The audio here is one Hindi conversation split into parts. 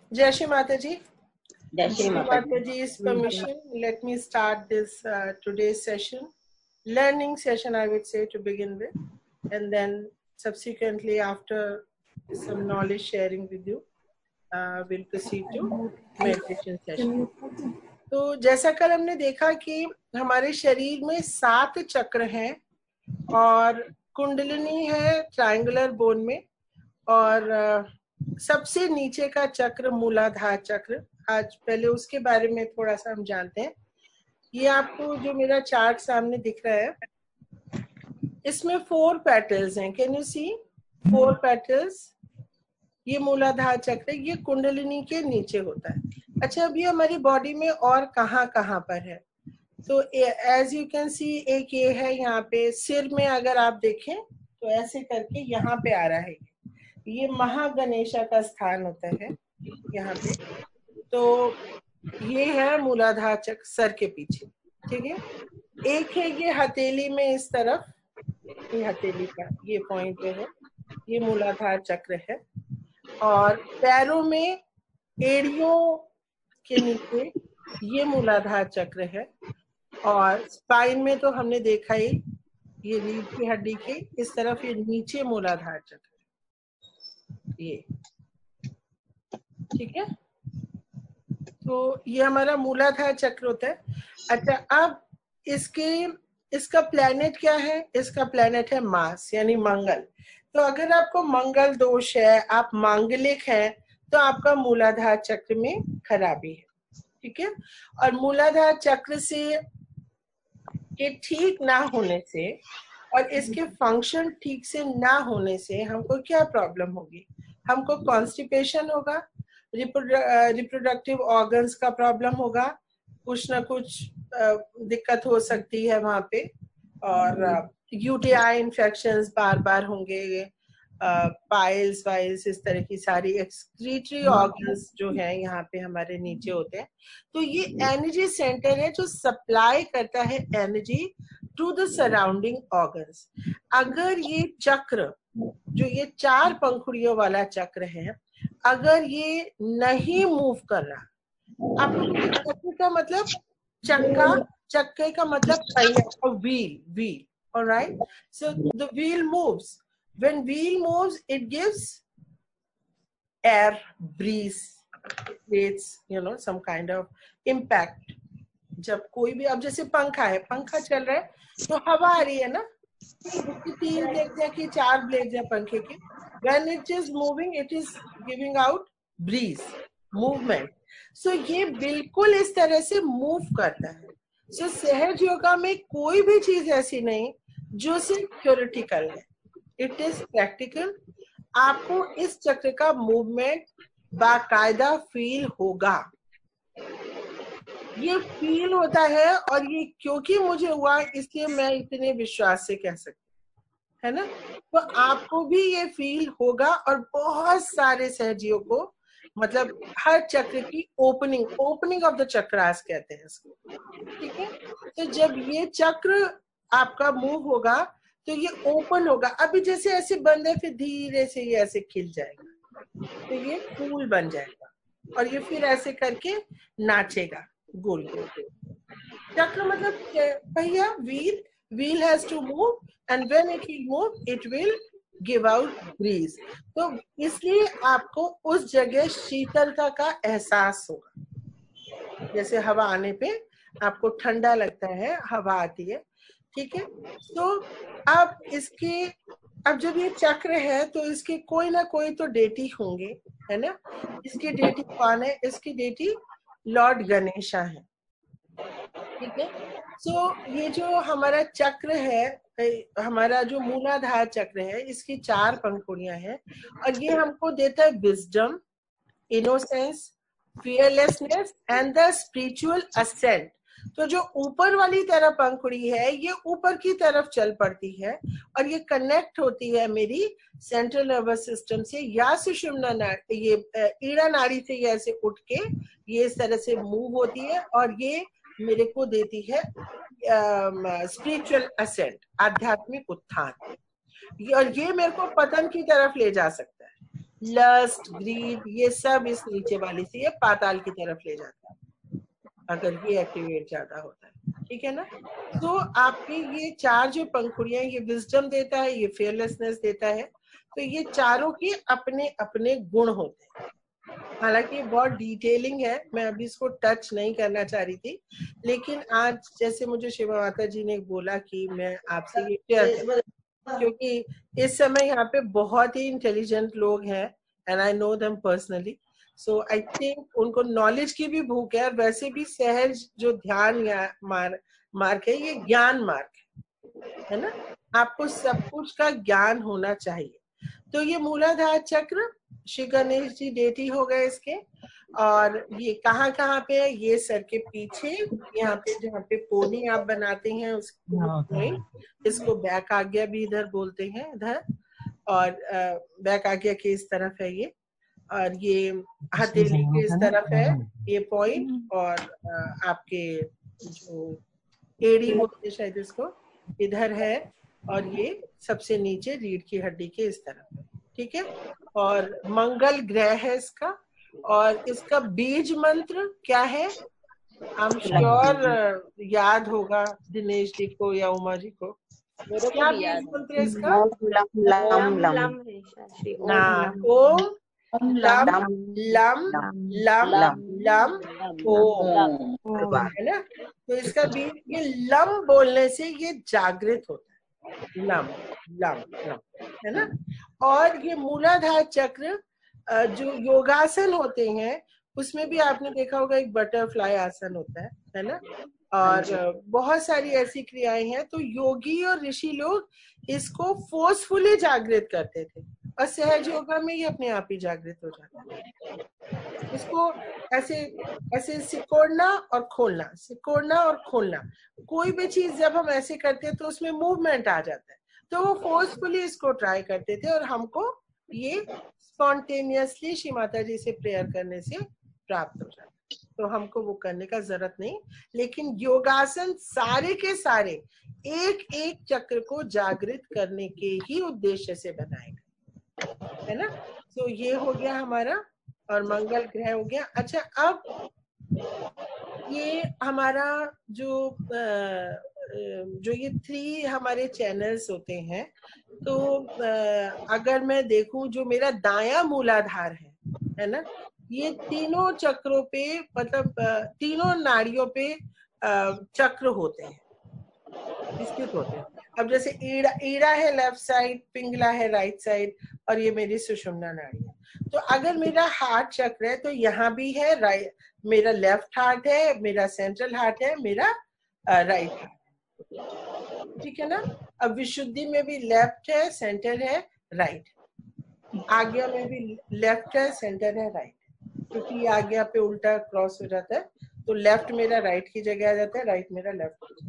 Jai Shri Mataji. Jai Shri Mataji. Mataji's permission, let me start this today's session, learning session I would say to begin with, and then subsequently after some knowledge sharing with you, we'll proceed to meditation session. तो जैसा कल हमने देखा कि हमारे शरीर में 7 चक्र हैं और कुंडलिनी है ट्रायंगुलर बोन में, और सबसे नीचे का चक्र मूलाधार चक्र। आज पहले उसके बारे में थोड़ा सा हम जानते हैं। ये आपको जो मेरा चार्ट सामने दिख रहा है, इसमें 4 पेटल्स हैं। Can you see 4 petals? ये मूलाधार चक्र, ये कुंडलिनी के नीचे होता है। अच्छा, अब ये हमारी बॉडी में और कहाँ कहाँ पर है? तो एज यू कैन सी, एक ये है यहाँ पे सिर में, अगर आप देखें तो ऐसे करके यहाँ पे आ रहा है। ये महागणेशा का स्थान होता है यहाँ पे। तो ये है मूलाधार चक्र सर के पीछे, ठीक है। एक है ये हथेली में इस तरफ, ये हथेली का ये पॉइंट पे है, ये मूलाधार चक्र है। और पैरों में एड़ियों के नीचे ये मूलाधार चक्र है। और स्पाइन में तो हमने देखा ही, ये रीढ़ की हड्डी के इस तरफ ये नीचे मूलाधार चक्र है, ये ठीक है। तो ये हमारा मूलाधार चक्र होता है। अच्छा, अब इसका प्लैनेट क्या है? इसका प्लैनेट है मार्स, यानी मंगल। तो अगर आपको मंगल दोष है, आप मांगलिक हैं, तो आपका मूलाधार चक्र में खराबी है, ठीक है। और मूलाधार चक्र से के ठीक ना होने से और इसके फंक्शन ठीक से ना होने से हमको क्या प्रॉब्लम होगी? हमको कॉन्स्टिपेशन होगा, रिप्रोडक्टिव ऑर्गन्स का प्रॉब्लम होगा, कुछ ना कुछ दिक्कत हो सकती है वहां पे, और यूटीआई इन्फेक्शंस बार बार होंगे, पाइल्स वाइल्स, इस तरह की सारी एक्सक्रीटरी ऑर्गन्स जो है यहाँ पे हमारे नीचे होते हैं। तो ये एनर्जी सेंटर है जो सप्लाई करता है energy to the surrounding organs. अगर ये चक्र, जो ये 4 पंखुड़ियों वाला चक्र है, अगर ये नहीं मूव कर रहा, आपको चक्र का मतलब चक्का, चक्के का मतलब पहिया, wheel, alright? So the wheel moves. When wheel moves, it gives air, breeze, it creates, some kind of impact. जब कोई भी, अब जैसे पंखा है, पंखा चल रहा है तो हवा आ रही है ना, उसकी 3 ब्लेड्स है कि 4 ब्लेड्स है पंखे के। When it is moving, it is giving out breeze, movement. So ये बिल्कुल इस तरह से मूव करता है। So सहज योगा में कोई भी चीज ऐसी नहीं जो सिर्फ थ्योरेटिकल है, इट इज प्रैक्टिकल। आपको इस चक्र का मूवमेंट बाकायदा फील होगा। ये फील होता है, और ये क्योंकि मुझे हुआ इसलिए मैं इतने विश्वास से कह सकती है ना। तो आपको भी ये फील होगा, और बहुत सारे सहजियों को, मतलब हर चक्र की ओपनिंग ऑफ द चक्रास कहते हैं इसको, ठीक है। तो जब ये चक्र आपका मूव होगा तो ये ओपन होगा। अभी जैसे ऐसे बंद है, फिर धीरे से ये ऐसे खिल जाएगा, तो ये फूल बन जाएगा, और ये फिर ऐसे करके नाचेगा गोल गोल। चक्र मतलब पहिया, wheel has to move, and when it will move it will give out breeze. तो इसलिए आपको उस जगह शीतलता का एहसास होगा। जैसे हवा आने पे आपको ठंडा लगता है, हवा आती है, ठीक है। तो अब जब ये चक्र है तो इसके कोई ना कोई तो डेटी होंगे, है ना। इसकी डेटी कौन है? इसकी डेटी लॉर्ड गणेशा है, ठीक है। सो ये जो हमारा चक्र है, हमारा जो मूलाधार चक्र है, इसकी 4 पंखुड़ियां हैं, और ये हमको देता है wisdom, innocence, fearlessness and the spiritual ascent. तो जो ऊपर वाली तरफ पंखुड़ी है, ये ऊपर की तरफ चल पड़ती है, और ये कनेक्ट होती है मेरी सेंट्रल नर्वस सिस्टम से, या सुषुम्ना नाड़ी, ये ईड़ा नाड़ी से ये ऐसे उठ के ये इस तरह से मूव होती है, और ये मेरे को देती है स्पिरिचुअल असेंट, आध्यात्मिक उत्थान, और ये मेरे को पतन की तरफ ले जा सकता है। लस्ट, ग्रीड, ये सब इस नीचे वाली से ये पाताल की तरफ ले जाता है अगर ये एक्टिवेट ज्यादा होता है, ठीक है ना। तो आपके ये चार जो पंखुड़ियां, ये विजडम देता है, ये फेयरलेसनेस देता है, तो ये चारों के अपने अपने गुण होते हैं। हालांकि बहुत डिटेलिंग है, मैं अभी इसको टच नहीं करना चाह रही थी, लेकिन आज जैसे मुझे शिवा माता जी ने बोला कि मैं आपसे ये शेयर करूं, क्योंकि इस समय यहाँ पे बहुत ही इंटेलिजेंट लोग हैं and I know them personally, so I think उनको नॉलेज की भी भूख है। और वैसे भी सहज जो ध्यान या मार्ग है, ये ज्ञान मार्ग है ना, आपको सब कुछ का ज्ञान होना चाहिए। तो ये मूलाधार चक्र श्री गणेश जी डेटी हो गए इसके, और ये कहाँ कहाँ पे है, ये सर के पीछे, यहाँ पे जहाँ पे पोनी आप बनाते हैं उसको पॉइंट, इसको बैक आज्ञा भी इधर बोलते हैं इधर, और बैक आज्ञा के इस तरफ है ये, और ये हथेली के इस तरफ है ये पॉइंट, और आपके जो एड़ी बोलते शायद इसको इधर है, और ये सबसे नीचे रीढ़ की हड्डी के इस तरफ है, ठीक है। और मंगल ग्रह है इसका, और इसका बीज मंत्र क्या है, आई एम श्योर याद होगा दिनेश जी को या उमा जी को, क्या बीज मंत्र है इसका? लम लम ओम लम लम लम लम ओम, है ना। तो इसका बीज, ये लम बोलने से ये जागृत होता है, लम लम लम, है ना। और ये मूलाधार चक्र जो योगासन होते हैं उसमें भी आपने देखा होगा एक बटरफ्लाई आसन होता है ना, और बहुत सारी ऐसी क्रियाएं हैं। तो योगी और ऋषि लोग इसको फोर्सफुली जागृत करते थे, और सहज योगा में ये अपने आप ही जागृत हो जाता है। इसको ऐसे ऐसे सिकोड़ना और खोलना, सिकोड़ना और खोलना, कोई भी चीज जब हम ऐसे करते हैं तो उसमें मूवमेंट आ जाता है, तो वो फोर्सफुली इसको ट्राई करते थे, और हमको ये स्पॉन्टेनियसली श्री माता जी से प्रेयर करने से प्राप्त हो जाता है, तो हमको वो करने का जरूरत नहीं। लेकिन योगासन सारे के सारे एक एक चक्र को जागृत करने के ही उद्देश्य से बनाए गए, है ना। तो ये हो गया हमारा, और मंगल ग्रह हो गया। अच्छा, अब ये हमारा जो ये 3 हमारे चैनल्स होते हैं, तो अगर मैं देखूं जो मेरा दायां मूलाधार है ना, ये तीनों चक्रों पे, मतलब तीनों नाड़ियों पे चक्र होते हैं, स्थित होते हैं। अब जैसे ईड़ा है लेफ्ट साइड, पिंगला है राइट साइड, और ये मेरी सुषुम्ना नाड़ी है। तो अगर मेरा हार्ट चक्र है तो यहाँ भी है, राइट, मेरा लेफ्ट हार्ट है, मेरा सेंट्रल हार्ट है, मेरा राइट हार्ट, ठीक है ना। अब विशुद्धि में भी लेफ्ट है, सेंटर है, राइट। आज्ञा में भी लेफ्ट है, सेंटर है, राइट, क्योंकि आज्ञा पे उल्टा क्रॉस हो जाता है, तो लेफ्ट मेरा राइट की जगह आ जाता है, राइट मेरा लेफ्ट की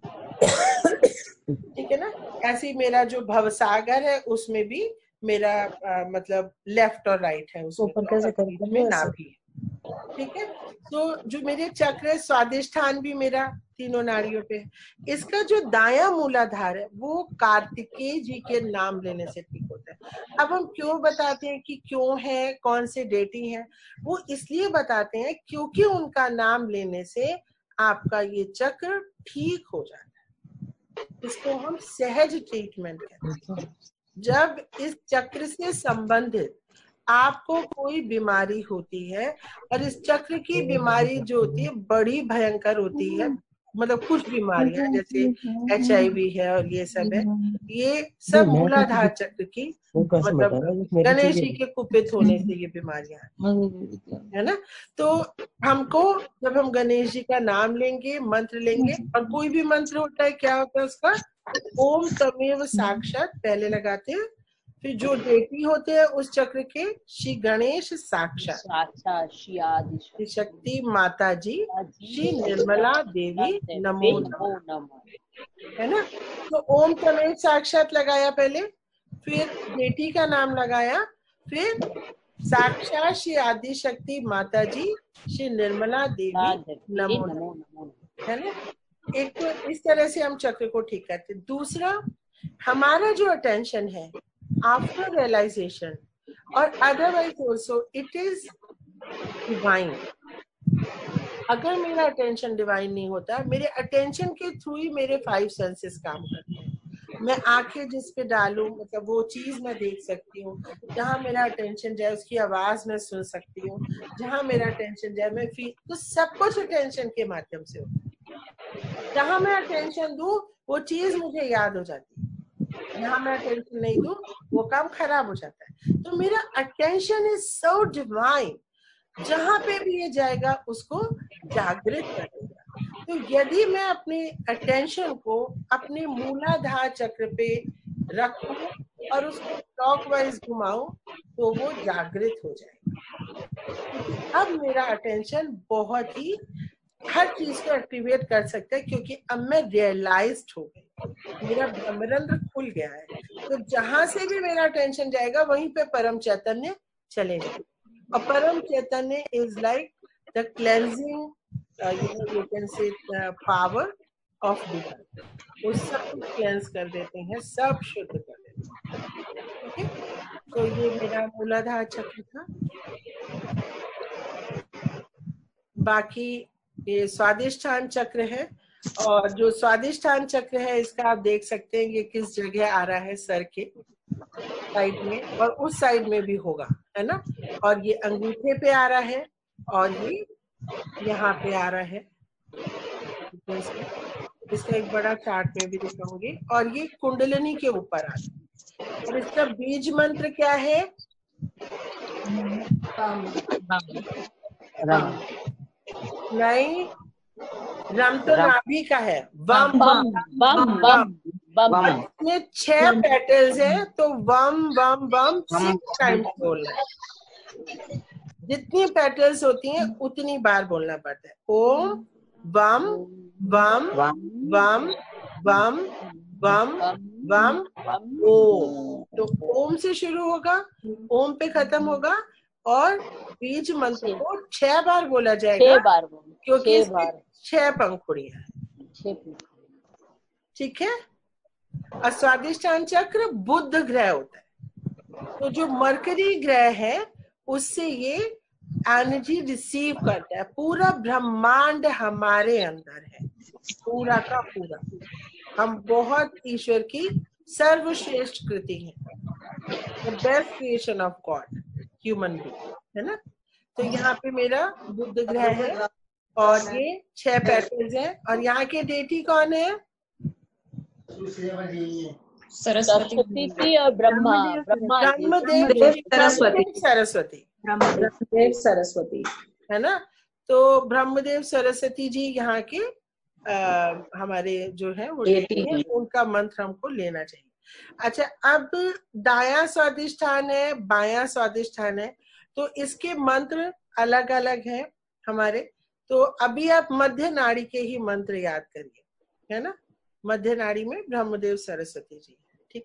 जगह, ठीक है ना। ऐसे मेरा जो भवसागर है उसमें भी मेरा मतलब लेफ्ट और राइट है, उसमें में नाभि है, ठीक है। तो जो मेरे चक्र है, स्वादिष्ठान भी मेरा तीनों नाड़ियों पे है। इसका जो दायां मूलाधार है वो कार्तिकेय जी के नाम लेने से ठीक होता है। अब हम क्यों बताते हैं कि क्यों है, कौन से डेटी है, वो इसलिए बताते हैं क्योंकि उनका नाम लेने से आपका ये चक्र ठीक हो जाता है। इसको हम सहज ट्रीटमेंट कहते हैं। जब इस चक्र से संबंधित आपको कोई बीमारी होती है, और इस चक्र की बीमारी जो होती है बड़ी भयंकर होती है, मतलब कुछ बीमारियां जैसे HIV है और ये सब है, ये सब मूलाधार चक्र की, मतलब गणेश जी के कुपित होने से ये बीमारियां है ना। तो हमको जब हम गणेश जी का नाम लेंगे, मंत्र लेंगे, और कोई भी मंत्र होता है, क्या होता है उसका, ओम तमेव साक्षात पहले लगाते हैं, फिर जो डेटी होते हैं उस चक्र के, श्री गणेश साक्षात, श्री शक्ति माता जी, श्री निर्मला देवी नमो नमः, है ना। तो ओम तमेव साक्षात लगाया पहले, फिर बेटी का नाम लगाया, फिर साक्षात श्री आदि शक्ति माता जी, श्री निर्मला देवी नमो नमः, है ना। एक तो इस तरह से हम चक्र को ठीक करते। दूसरा, हमारा जो अटेंशन है आफ्टर रियलाइजेशन, और otherwise also it is divine. अगर मेरा अटेंशन डिवाइन नहीं होता, मेरे अटेंशन के थ्रू ही मेरे 5 सेंसेस काम करते हैं। मैं आंखें जिस पे डालूं, मतलब वो चीज मैं देख सकती हूँ, जहां मेरा अटेंशन जाए उसकी आवाज मैं सुन सकती हूँ, जहां मेरा अटेंशन जाए मैं फील, तो सब कुछ अटेंशन के माध्यम से होता है। जहां मैं अटेंशन दूं वो चीज मुझे याद हो जाती है, जहां मैं अटेंशन नहीं दूं वो काम खराब हो जाता है। तो मेरा अटेंशन इज सो डिवाइन, जहां पे भी ये जाएगा उसको जागृत करेगा। तो यदि मैं अपने अटेंशन को अपने मूलाधार चक्र पे रखूं और उसको क्लॉकवाइज घुमाऊं तो वो जागृत हो जाएगा। अब मेरा अटेंशन बहुत ही हर चीज को एक्टिवेट कर सकता है, क्योंकि अब मैं रियलाइज्ड हो गई, मेरा ब्रह्मरंध्र खुल गया है। तो जहां से भी मेरा अटेंशन जाएगा वहीं पे परम चैतन्य चले जाएगा। और परम चैतन्य is like the cleansing, you can say power of divine। वो सब कुछ क्लेंस कर देते हैं, सब शुद्ध कर देते हैं। ओके, तो ये मेरा मूलाधार चक्र था। बाकी ये स्वादिष्ठान चक्र है, और जो स्वादिष्ठान चक्र है इसका आप देख सकते हैं ये किस जगह आ रहा है, सर के साइड में, और उस साइड में भी होगा, है ना। और ये अंगूठे पे आ रहा है, और ये यहाँ पे आ रहा है। इसका एक बड़ा चार्ट में भी दिखाऊंगी। और ये कुंडलिनी के ऊपर आ रहा है। और इसका बीज मंत्र क्या है? नहीं, रम तो नाभि का है, वम बम बम बम बम। इसमें 6 पेटल्स हैं, तो वम वम वम 6 टाइम्स बोलना है। जितनी पेटल्स होती हैं उतनी बार बोलना पड़ता है। ओम वम वम वम वम वम वम ओम। तो ओम से शुरू होगा, ओम पे खत्म होगा, और बीज मंत्र को 6 बार बोला जाएगा, 6 बार क्योंकि इसमें 6 पंखुड़ियां हैं। ठीक है। और स्वादिष्ठान चक्र बुध ग्रह होता है, तो जो मरकरी ग्रह है उससे ये एनर्जी रिसीव करता है। पूरा ब्रह्मांड हमारे अंदर है, पूरा का पूरा। हम बहुत ईश्वर की सर्वश्रेष्ठ कृति है, the best creation of God, human being, है ना। तो यहाँ पे मेरा बुध ग्रह है, और ये 6 पेटल्स हैं। और यहाँ के डेटी कौन है? सरस्वती जी और ब्रह्मदेव सरस्वती, ब्रह्मदेव सरस्वती, है ना। तो ब्रह्मदेव सरस्वती जी यहाँ के हमारे जो है वो हैं, उनका मंत्र हमको लेना चाहिए। अच्छा, अब दायां स्वादिष्ठान है, बायां स्वादिष्ठान है, तो इसके मंत्र अलग अलग हैं हमारे। तो अभी आप मध्य नाड़ी के ही मंत्र याद करिए, है ना। मध्य नाड़ी में ब्रह्मदेव सरस्वती जी, ठीक।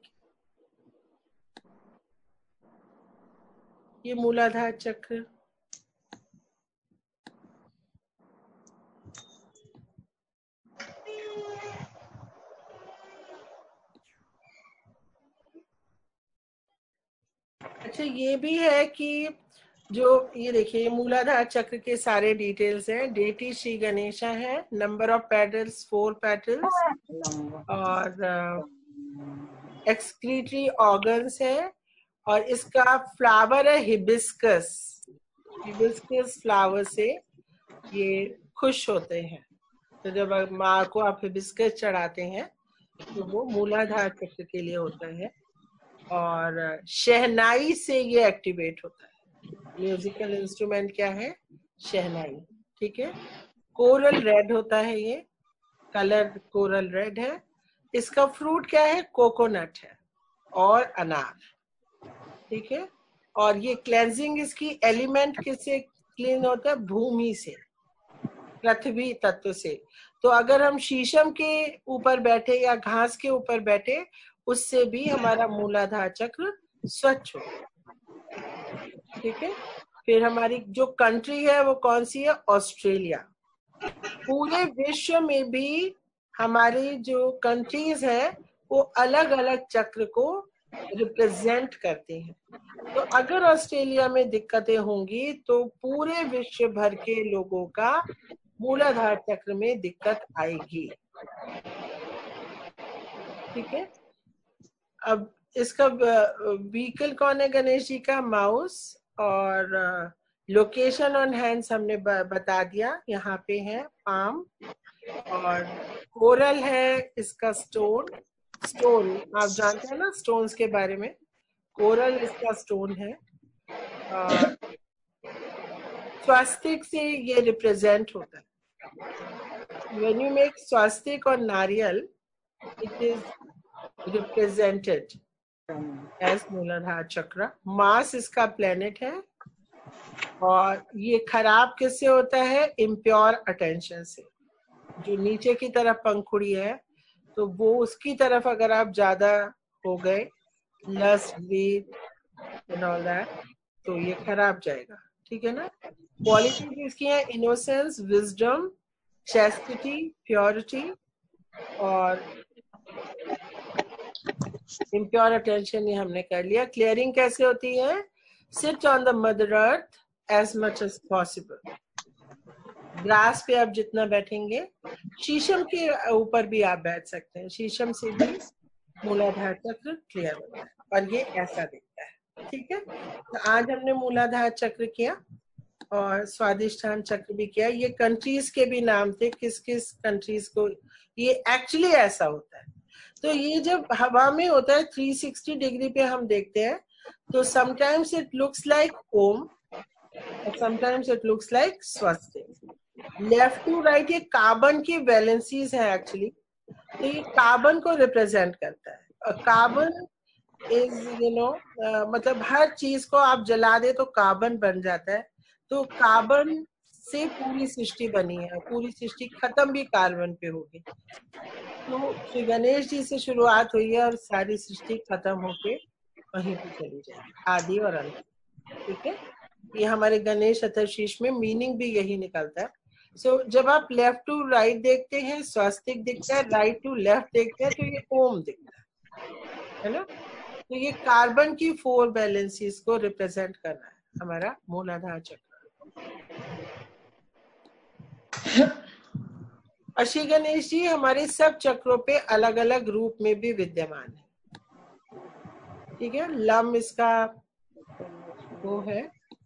ये मूलाधार चक्र, अच्छा ये भी है कि जो ये देखिए मूलाधार चक्र के सारे डिटेल्स हैं। डेटी श्री गणेशा है, नंबर ऑफ पेटल्स 4 पेटल्स, और एक्सक्रीटरी ऑर्गन्स है, और इसका फ्लावर है हिबिस्कस। हिबिस्कस फ्लावर से ये खुश होते हैं, तो जब माँ को आप हिबिस्कस चढ़ाते हैं तो वो मूलाधार चक्र के लिए होता है। और शहनाई से ये एक्टिवेट होता है। म्यूजिकल इंस्ट्रूमेंट क्या है? शहनाई, ठीक है। कोरल रेड होता है, ये कलर कोरल रेड है। इसका फ्रूट क्या है? कोकोनट है और अनार, ठीक है। और ये क्लेंजिंग इसकी एलिमेंट किससे क्लीन होता है? भूमि से, पृथ्वी तत्व से। तो अगर हम शीशम के ऊपर बैठे या घास के ऊपर बैठे, उससे भी हमारा मूलाधार चक्र स्वच्छ हो, ठीक है। फिर हमारी जो कंट्री है वो कौन सी है? ऑस्ट्रेलिया। पूरे विश्व में भी हमारी जो कंट्रीज है वो अलग अलग चक्र को रिप्रेजेंट करती हैं। तो अगर ऑस्ट्रेलिया में दिक्कतें होंगी तो पूरे विश्व भर के लोगों का मूलाधार चक्र में दिक्कत आएगी। ठीक है, अब इसका व्हीकल कौन है गणेश जी का? माउस। और लोकेशन ऑन हैंड्स हमने बता दिया, यहाँ पे है पाम। और कोरल है इसका स्टोन। स्टोन आप जानते हैं ना स्टोन्स के बारे में, कोरल इसका स्टोन है। स्वास्तिक से ये रिप्रेजेंट होता है। व्हेन यू मेक स्वास्तिक और नारियल, इट इज रिप्रेजेंटेड एज मूलाधार चक्र। मास इसका प्लेनेट है। और ये खराब किससे होता है? इम्प्योर अटेंशन से। जो नीचे की तरफ पंखुड़ी है, तो वो उसकी तरफ अगर आप ज्यादा हो गए, lust, greed and all that, तो ये खराब जाएगा। ठीक है ना? क्वालिटी इसकी है इनोसेंस, विजडम, चैस्टिटी, प्योरिटी और इम्प्योर अटेंशन, ये हमने कर लिया। क्लियरिंग कैसे होती है? Sit on the mother earth as much as possible. Grass पे आप जितना बैठेंगे, शीशम के ऊपर भी आप बैठ सकते हैं, शीशम से भी मूलाधार चक्र क्लियर होता है और ये ऐसा दिखता है। ठीक है, तो आज हमने मूलाधार चक्र किया और स्वादिष्ठान चक्र भी किया। ये कंट्रीज के भी नाम थे, किस किस कंट्रीज को ये एक्चुअली ऐसा होता है। तो ये जब हवा में होता है 360 डिग्री पे हम देखते हैं, तो sometimes it looks like Om, sometimes it looks like swastika. Left to right ये कार्बन की वैलेंसीज है एक्चुअली, तो ये कार्बन को रिप्रेजेंट करता है। कार्बन इज मतलब हर चीज को आप जला दे तो कार्बन बन जाता है, तो कार्बन से पूरी सृष्टि बनी है, पूरी सृष्टि खत्म भी कार्बन पे होगी। तो श्री गणेश जी से शुरुआत हुई है और सारी सृष्टि खत्म होके वहीं पे चली जाएगी, आदि और अंत। ठीक है, ये हमारे गणेश अथर्वशीर्ष में मीनिंग भी यही निकलता है। सो जब आप लेफ्ट टू राइट देखते हैं स्वास्तिक दिखता है, राइट टू लेफ्ट देखते हैं तो ये ओम दिखता है ना? तो ये कार्बन की 4 बैलेंसेस को रिप्रेजेंट करना है हमारा मूलाधार चक्र। और श्री गणेश जी हमारे सब चक्रों पे अलग अलग रूप में भी विद्यमान है। ठीक है, लम इसका वो है,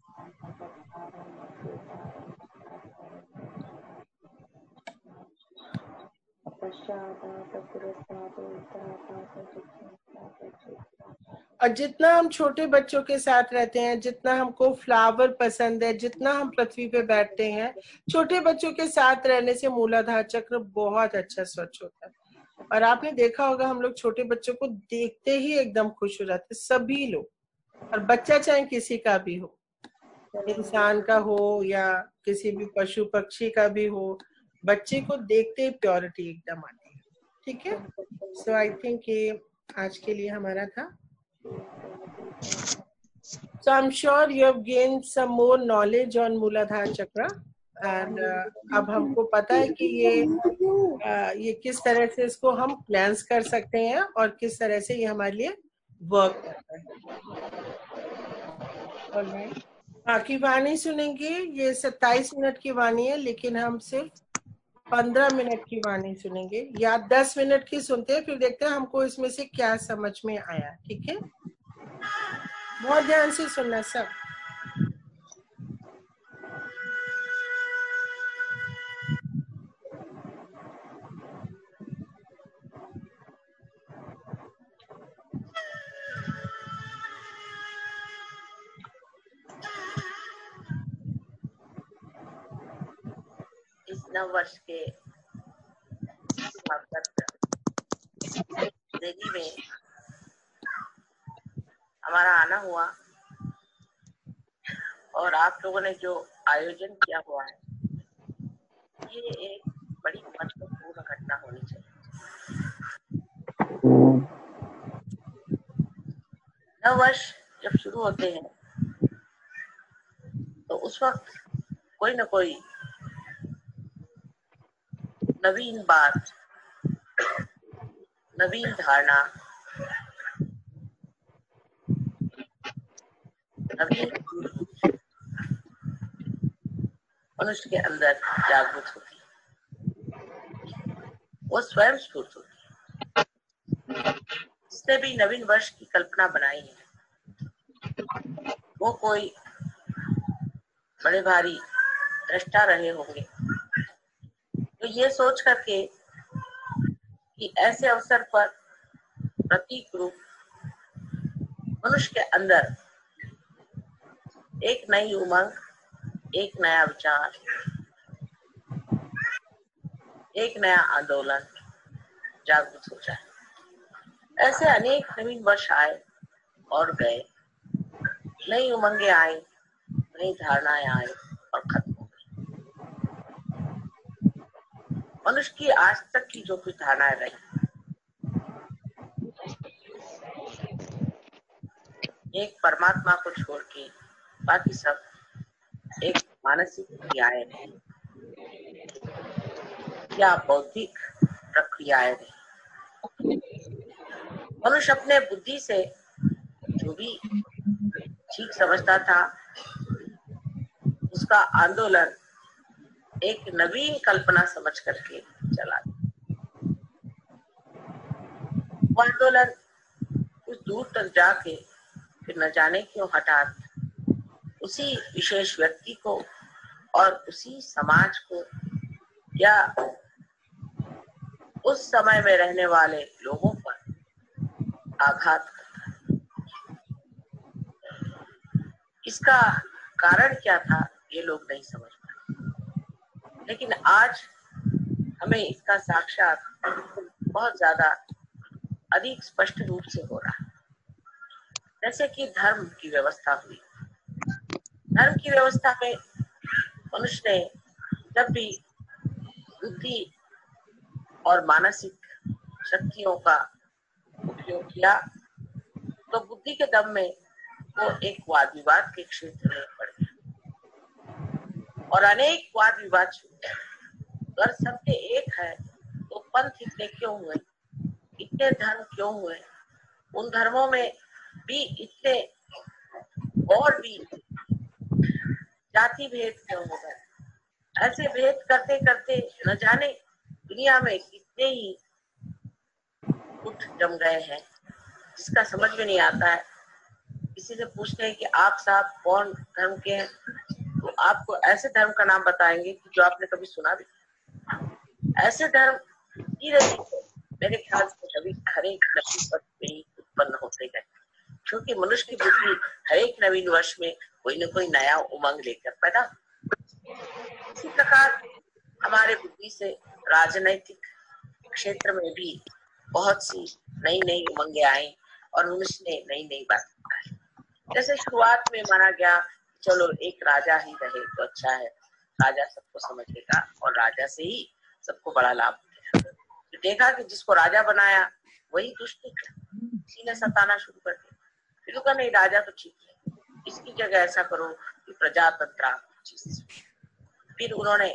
और जितना हम छोटे बच्चों के साथ रहते हैं, जितना हमको फ्लावर पसंद है, जितना हम पृथ्वी पे बैठते हैं, छोटे बच्चों के साथ रहने से मूलाधार चक्र बहुत अच्छा स्वच्छ होता है। और आपने देखा होगा हम लोग छोटे बच्चों को देखते ही एकदम खुश हो जाते हैं, सभी लोग। और बच्चा चाहे किसी का भी हो, इंसान का हो या किसी भी पशु पक्षी का भी हो, बच्चे को देखते ही प्योरिटी एकदम आती है। ठीक है, सो आई थिंक ये आज के लिए हमारा था। So I'm sure you have gained some more knowledge on Mooladhara Chakra and अब हमको पता है कि ये किस तरह से इसको हम क्लेंस कर सकते हैं और किस तरह से ये हमारे लिए वर्क करता है। Alright. बाकी वाणी सुनेंगे, ये 27 मिनट की वाणी है, लेकिन हम सिर्फ 15 मिनट की वाणी सुनेंगे या 10 मिनट की सुनते हैं, फिर देखते हैं हमको इसमें से क्या समझ में आया। ठीक है, बहुत ध्यान से सुनना सब। इस नव वर्ष के दिल्ली में हमारा आना हुआ और आप लोगों ने जो आयोजन किया हुआ है, ये एक बड़ी महत्वपूर्ण घटना होनी चाहिए। नव वर्ष जब शुरू होते हैं तो उस वक्त कोई न कोई नवीन बात, नवीन धारणा नवीन मनुष्य के अंदर जागृत होती है, वो स्वयं स्फूर्त होती है। जिसने भी नवीन वर्ष की कल्पना बनाई है वो कोई बड़े भारी दृष्टा रहे होंगे, तो ये सोच करके कि ऐसे अवसर पर प्रतीक रूप मनुष्य के अंदर एक नई उमंग, एक नया विचार, एक नया आंदोलन जागृत हो जाए। ऐसे अनेक नवीन वर्ष आए और गए, नई उमंगें आई, नई धारणाएं आई और खत्म हो गई। मनुष्य की आज तक की जो कुछ धारणाएं रही, एक परमात्मा को छोड़ के बाकी सब एक मानसिक क्रियाएं रही या बौद्धिक प्रक्रियाएं रही। मनुष्य अपने बुद्धि से जो भी ठीक समझता था उसका आंदोलन एक नवीन कल्पना समझ करके चला। वो आंदोलन कुछ दूर तक जाके फिर न जाने क्यों हठात उसी विशेष व्यक्ति को और उसी समाज को या उस समय में रहने वाले लोगों पर आघात करता है। इसका कारण क्या था ये लोग नहीं समझ पाए, लेकिन आज हमें इसका साक्षात बहुत ज्यादा अधिक स्पष्ट रूप से हो रहा है। जैसे कि धर्म की व्यवस्था हुई, धर्म की व्यवस्था में मनुष्य ने जब भी बुद्धि और मानसिक शक्तियों का उपयोग किया तो बुद्धि के दम में वो एक वाद विवाद के क्षेत्र में पड़ गया और अनेक वाद विवाद छूटे। अगर सबके एक है तो पंथ इतने क्यों हुए, इतने धर्म क्यों हुए, उन धर्मों में भी इतने और भी जाति भेद क्यों हो गए। ऐसे भेद करते करते न जाने दुनिया में कितने ही उठ जम गए हैं जिसका समझ में नहीं आता है। किसी से पूछते हैं कि आप साहब कौन धर्म के हैं, तो आपको ऐसे धर्म का नाम बताएंगे कि जो आपने कभी सुना भी। ऐसे धर्म धीरे धीरे मेरे ख्याल से कभी हर एक नवीन वर्ष में ही उत्पन्न होते गए, क्योंकि मनुष्य की बुद्धि हर एक नवीन वर्ष में कोई न कोई नया उमंग लेकर पैदा। इसी प्रकार हमारे बुद्धि से राजनैतिक क्षेत्र में भी बहुत सी नई नई उमंगें आई और मनुष्य ने नई नई बातें बताई। जैसे शुरुआत में माना गया चलो एक राजा ही रहे तो अच्छा है, राजा सबको समझेगा और राजा से ही सबको बड़ा लाभ मिलेगा। तो देखा कि जिसको राजा बनाया वही दुष्ट निकला, किसी ने सताना शुरू कर दिया। फिर कहा नहीं राजा तो ठीक है, इसकी जगह ऐसा करो कि प्रजातंत्र चीज। फिर उन्होंने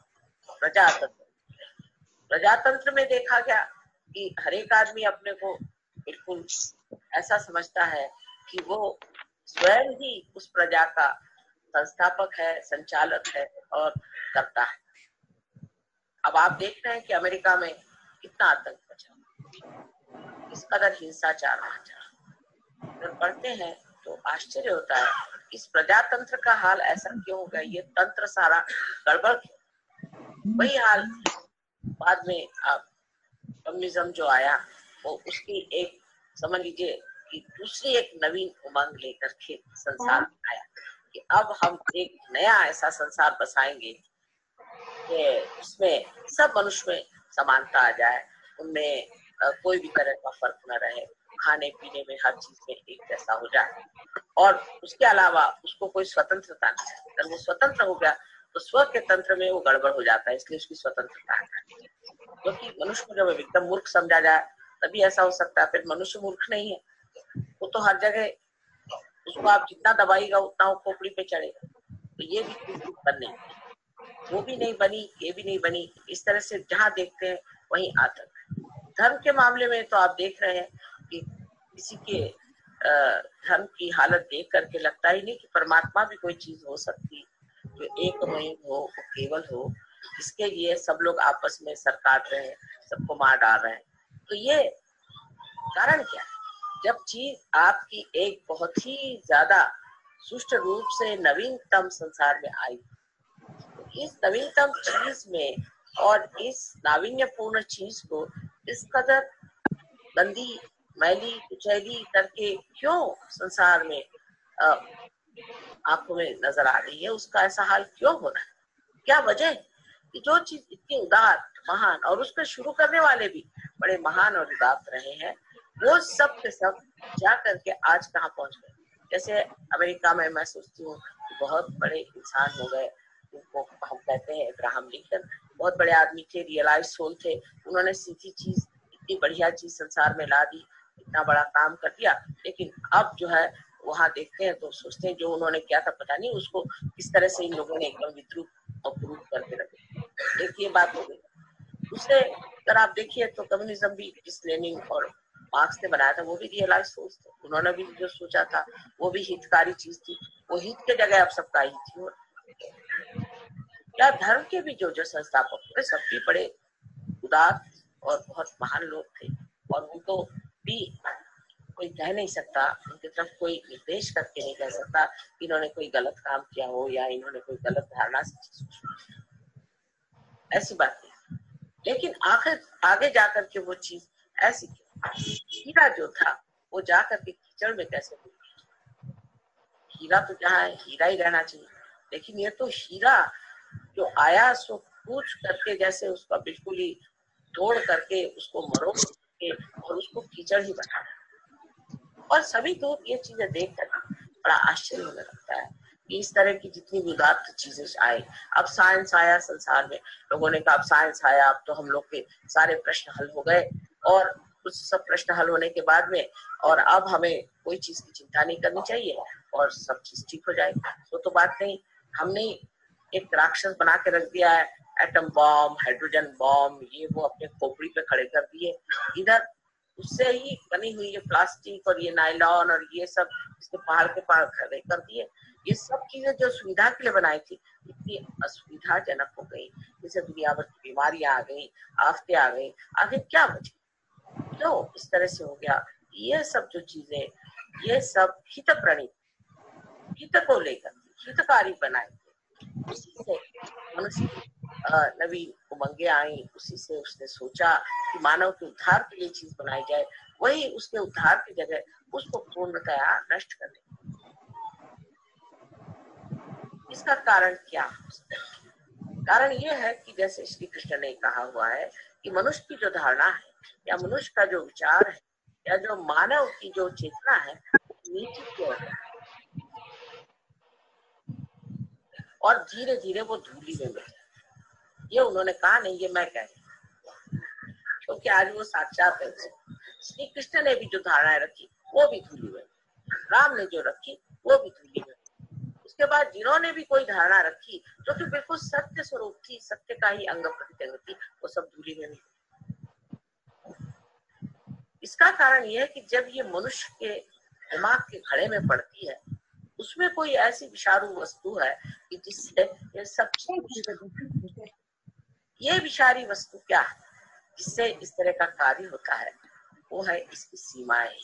प्रजातंत्र में देखा गया कि हर एक आदमी अपने को बिल्कुल ऐसा समझता है कि वो स्वयं ही उस प्रजा का संस्थापक है, संचालक है और करता है। अब आप देख रहे हैं कि अमेरिका में कितना आतंक मचा, किस कदर हिंसाचार मचा। जब पढ़ते हैं तो आश्चर्य होता है इस प्रजातंत्र का हाल ऐसा क्यों हो गया, ये तंत्र सारा गड़बड़। वही हाल बाद में आप कम्युनिज्म जो आया वो उसकी एक समझ लीजिए कि दूसरी एक नवीन उमंग लेकर के संसार में आया कि अब हम एक नया ऐसा संसार बसाएंगे कि इसमें सब मनुष्य में समानता आ जाए, उनमें कोई भी तरह का फर्क न रहे, खाने पीने में हर चीज में एक जैसा हो जाए और उसके अलावा उसको कोई स्वतंत्रता नहीं। अगर वो स्वतंत्र हो गया तो स्व के तंत्र में वो गड़बड़ हो जाता है, इसलिए उसकी स्वतंत्रता है। क्योंकि मनुष्य को जब एकदम मूर्ख समझा जाए तभी ऐसा हो सकता है। फिर मनुष्य मूर्ख नहीं है, वो तो हर जगह उसको आप जितना दबाएगा उतना वो खोपड़ी पे चढ़ेगा। तो ये भी बन नहीं, वो भी नहीं बनी, ये भी नहीं बनी। इस तरह से जहाँ देखते हैं वहीं आतंक। धर्म के मामले में तो आप देख रहे हैं कि किसी के धर्म की हालत देख करके लगता ही नहीं कि परमात्मा भी कोई चीज हो सकती जो एकमय हो, वो केवल हो। इसके लिए सब लोग आपस में सर काट रहे हैं, सबको मार डाल रहे हैं। तो ये कारण क्या है? जब चीज आपकी एक बहुत ही ज्यादा सुष्ट रूप से नवीनतम संसार में आई, तो इस नवीनतम चीज में और इस नावीन्यपूर्ण चीज को इस कदर गंदी, मैली, कुचैली करके क्यों संसार में आंखों में नजर आ रही है, उसका ऐसा हाल क्यों हो रहा है? क्या वजह है कि जो चीज इतनी उदार, महान, और उसको शुरू करने वाले भी बड़े महान और उदार रहे हैं, वो सब के सब जा करके आज कहाँ पहुंच गए? जैसे अमेरिका में मैं सोचती हूँ कि बहुत बड़े इंसान हो गए, उनको हम कहते हैं अब्राहम लिंकन, बहुत बड़े आदमी थे, रियलाइज सोल थे, उन्होंने सीधी चीज, इतनी बढ़िया चीज संसार में ला दी, इतना बड़ा काम कर दिया। लेकिन अब जो है वहां देखते हैं तो सोचते हैं जो उन्होंने किया था पता नहीं उसको किस तरह से इन लोगों ने एकदम विद्रूप और क्रूप करके रखे। एक ये बात हो गई। दूसरे अगर आप देखिए तो कम्युनिज्म भी जिस लेनिन और मार्क्स ने बनाया था वो भी रियलाइज सोच थे, उन्होंने भी जो सोचा था वो भी हितकारी चीज थी, वो हित के जगह अब सबका हित थी। या धर्म के भी जो संस्थापक थे सब भी बड़े उदार और बहुत महान लोग थे, और उनको भी कोई कह नहीं सकता, उनकी तरफ कोई निर्देश करके नहीं कह सकता कि इन्होंने कोई गलत काम किया हो या इन्होंने कोई गलत धारणा से, ऐसी बात नहीं। लेकिन आखिर आगे जाकर के वो चीज ऐसी, हीरा जो था वो जाकर के कीचड़ में कैसे हुई? हीरा तो जहाँ है हीरा ही रहना चाहिए, लेकिन ये तो हीरा जो आया सो पूछ करके जैसे उसका बिल्कुल ही तोड़ करके उसको मरोड़ के और उसको कीचड़ ही बना। और सभी लोग ये चीजें देख कर बड़ा आश्चर्य होने लगता है कि इस तरह की जितनी उदात्त चीजें आए। अब साइंस आया संसार में, लोगों ने कहा अब साइंस आया, अब तो हम लोग के सारे प्रश्न हल हो गए, और कुछ सब प्रश्न हल होने के बाद में और अब हमें कोई चीज की चिंता नहीं करनी चाहिए और सब चीज ठीक हो जाएगी। तो बात नहीं, हमने एक राक्षस बना के रख दिया है, एटम बॉम्ब, हाइड्रोजन बॉम्ब, ये वो अपने खोपड़ी पे खड़े कर दिए। इधर उससे ही बनी हुई ये प्लास्टिक और ये नायलॉन और ये सब इसके पहाड़ के पहाड़ खड़े कर दिए। ये सब चीजें जो सुविधा के लिए बनाई थी इतनी असुविधाजनक हो गई, जैसे दुनिया भर की बीमारियां आ गई, आफतें आ गई। आखिर क्या वजह, क्यों इस तरह से हो गया? ये सब जो चीजें, ये सब हित प्रणीत, हित को लेकर हितकारी बनाए थे, उसी से मनुष्य नवीन उमंगे आई, उसी से उसने सोचा कि मानव के उद्धार के लिए चीज बनाई जाए, वही उसके उद्धार की जगह उसको पूर्णतया नष्ट कर दे। इसका कारण क्या? कारण ये है कि जैसे श्री कृष्ण ने कहा हुआ है कि मनुष्य की जो धारणा है या मनुष्य का जो विचार है या जो मानव की जो चेतना है नीचे की ओर है और धीरे धीरे वो धूली में मिल जाए। ये उन्होंने कहा नहीं, ये मैं कह रही हूँ, क्योंकि आज वो साक्षात है। श्री कृष्ण ने भी जो धारणाएं रखी वो भी धूली में, राम ने जो रखी वो भी धूली में। उसके बाद जिन्होंने भी कोई धारणा रखी जो कि बिल्कुल सत्य स्वरूप थी, सत्य का ही अंग प्रत्यंग थी, वो सब धूली में मिली। इसका कारण यह है कि जब ये मनुष्य के दिमाग के घड़े में पड़ती है, उसमें कोई ऐसी विषाणु वस्तु है कि जिससे ये सब ये विषारी वस्तु क्या है जिससे इस तरह का कार्य होता है? वो है इसकी सीमाएं।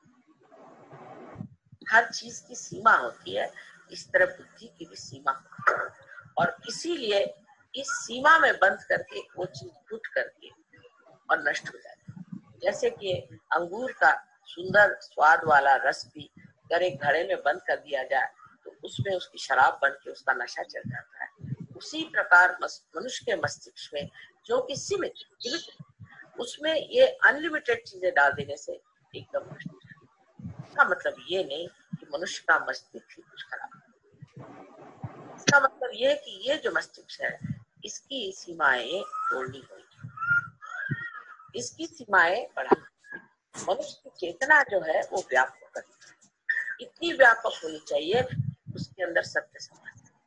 हर चीज की सीमा होती है, इस तरह बुद्धि की भी सीमा होती है, और इसीलिए इस सीमा में बंद करके वो चीज टूट करके और नष्ट हो जाती है। जैसे कि अंगूर का सुंदर स्वाद वाला रस भी अगर एक घड़े में बंद कर दिया जाए तो उसमें उसकी शराब बन के उसका नशा चल जाता है। उसी प्रकार मनुष्य के मस्तिष्क में जो कि सीमित, उसमें ये अनलिमिटेड चीजें डाल देने से एकदम नष्ट हो जाता है। इसका मतलब ये नहीं कि मनुष्य का मस्तिष्क ही कुछ खराब है। इसका मतलब ये है कि ये जो मस्तिष्क है इसकी सीमाएं तोड़नी होगी, इसकी सीमाएं बढ़ानी। मनुष्य की चेतना जो है वो व्यापक करनी, इतनी व्यापक होनी चाहिए उसके अंदर सत्य समझ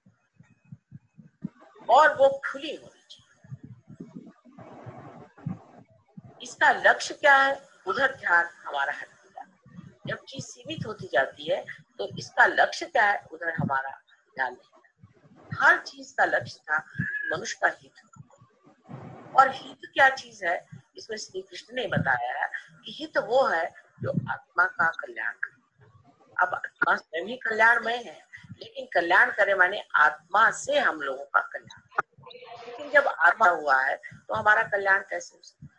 और वो खुली होनी चाहिए। इसका लक्ष्य क्या है? उधर ध्यान हमारा हट गया। जब चीज सीमित होती जाती है तो इसका लक्ष्य क्या है उधर हमारा ध्यान नहीं। हर चीज का लक्ष्य था मनुष्य का हित, और हित क्या चीज है इसमें श्री कृष्ण ने बताया है कि हित वो है जो आत्मा का कल्याण करे। अब आत्मा स्वयं ही कल्याणमय है, लेकिन कल्याण करे माने आत्मा से हम लोगों का कल्याण। लेकिन जब आत्मा हुआ है तो हमारा कल्याण कैसे हो सकता है?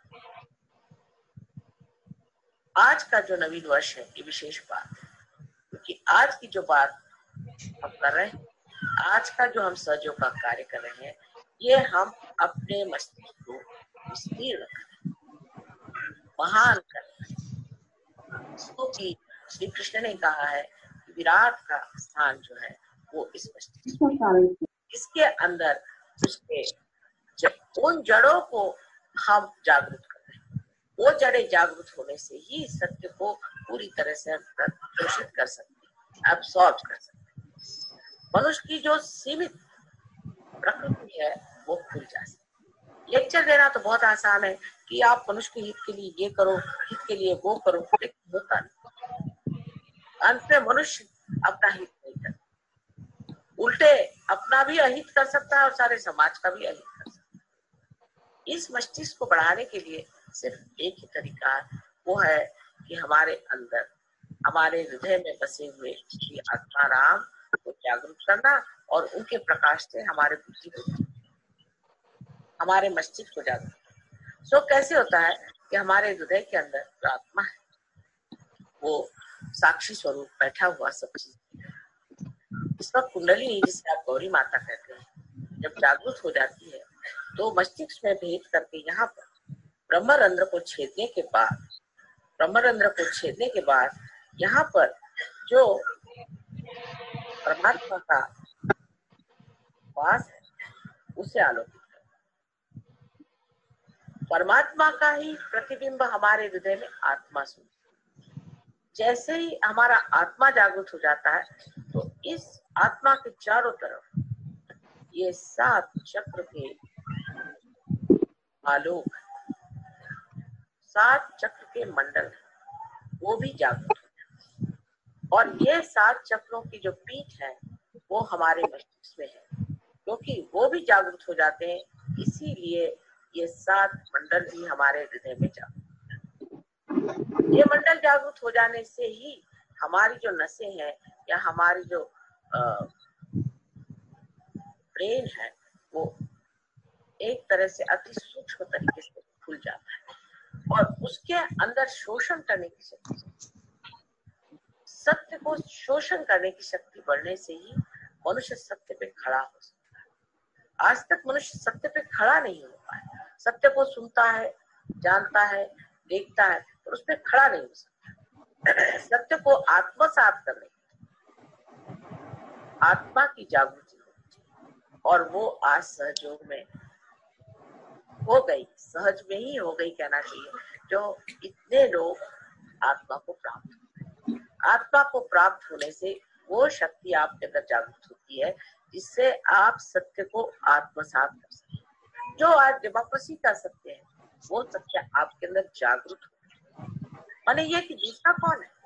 आज का जो नवीन वर्ष है ये विशेष बात है, क्योंकि आज की जो बात हम कर रहे हैं, आज का जो हम सहयोग का कार्य कर रहे हैं, ये हम अपने मस्तिष्क को विस्तीर्ण करें, महान करें। क्योंकि श्री कृष्ण ने कहा है कि विराट का स्थान जो है वो इस मस्तिष्क में, इसके अंदर उसके उन जड़ों को हम जागरूक कर रहे हैं। वो जड़ें जागरूक होने से ही सत्य को पूरी तरह से प्रदर्शित कर सकते हैं, एब्सॉर्ब कर सकते हैं। मनुष्य की जो सीमित प्रकृति है वो खुल जा सकती है। लेक्चर देना तो बहुत आसान है कि आप मनुष्य के हित के लिए ये करो, हित के लिए वो करो, लेकिन होता नहीं। अंत में मनुष्य अपना हित नहीं करता, उल्टे अपना भी अहित कर सकता है और सारे समाज का भी अहित कर सकता है। इस मस्तिष्क को बढ़ाने के लिए सिर्फ एक ही तरीका है, वो है कि हमारे अंदर, हमारे हृदय में बसे हुए श्री आत्मा राम को जागरूक करना और उनके प्रकाश से हमारे बुद्धि को, हमारे मस्तिष्क को जागरूक। सो कैसे होता है कि हमारे हृदय के अंदर जो आत्मा है वो साक्षी स्वरूप बैठा हुआ सब चीज, इसका कुंडली जिसे आप गौरी माता कहते हैं, जब जागरूक हो जाती है तो मस्तिष्क में भेद करके यहाँ पर ब्रह्मरंध्र को छेदने के बाद, ब्रह्मरंध्र को छेदने के बाद यहाँ पर जो परमात्मा का वास है उसे आलोकित कर, परमात्मा का ही प्रतिबिंब हमारे हृदय में आत्मा सुन। जैसे ही हमारा आत्मा जागरूक हो जाता है तो इस आत्मा के चारों तरफ ये 7 चक्र के आलोक, 7 चक्र के मंडल वो भी जागरूक हो जाते हैं। और ये 7 चक्रों की जो पीठ है वो हमारे मस्तिष्क में है, क्योंकि वो भी जागरूक हो जाते हैं, इसीलिए ये 7 मंडल भी हमारे हृदय में जागरूक। ये मंडल जागरूक हो जाने से ही हमारी जो नसें हैं या हमारी जो ब्रेन है वो एक तरह से अति सूक्ष्म तरीके से खुल जाता है और उसके अंदर शोषण करने की शक्ति, सत्य को शोषण करने की शक्ति बढ़ने से ही मनुष्य सत्य पे खड़ा हो सकता है। आज तक मनुष्य सत्य पे खड़ा नहीं हो पाया, सत्य को सुनता है, जानता है, देखता है, पर उस पर खड़ा नहीं हो सकता। सत्य को आत्मसात करने, आत्मा की जागृति और वो आज सहयोग में हो गई, सहज में ही हो गई कहना चाहिए, जो इतने लोग आत्मा को प्राप्त हो। आत्मा को प्राप्त होने से वो शक्ति आपके अंदर जागृत होती है जिससे आप सत्य को आत्मसात कर सकते हैं। जो आज डेमोक्रेसी का सत्य है वो सत्य आपके अंदर जागृत हो। माने ये कि दूसरा कौन है,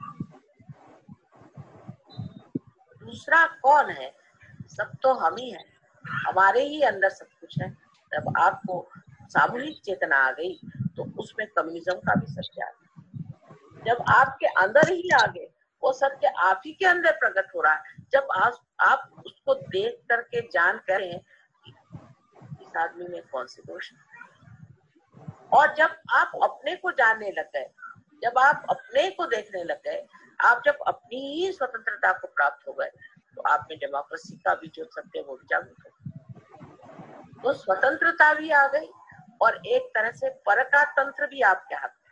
दूसरा कौन है, सब तो हम ही हैं, हमारे ही अंदर सब कुछ है। जब आपको सामूहिक चेतना आ गई तो उसमें कम्युनिज्म का भी सत्य आ गया। जब आपके अंदर ही आ गए वो सत्य आप ही के अंदर प्रकट हो रहा है। जब आप उसको देख करके जान कर रहे हैं इस आदमी में कौन से दोष है, और जब आप अपने को जानने लग गए, जब आप अपने को देखने लग गए, आप जब अपनी ही स्वतंत्रता को प्राप्त हो गए तो आप में डेमोक्रेसी का भी जो सत्य वो भी जागरूक हो, तो स्वतंत्रता भी आ गई और एक तरह से पर का तंत्र भी आपके हाथ में,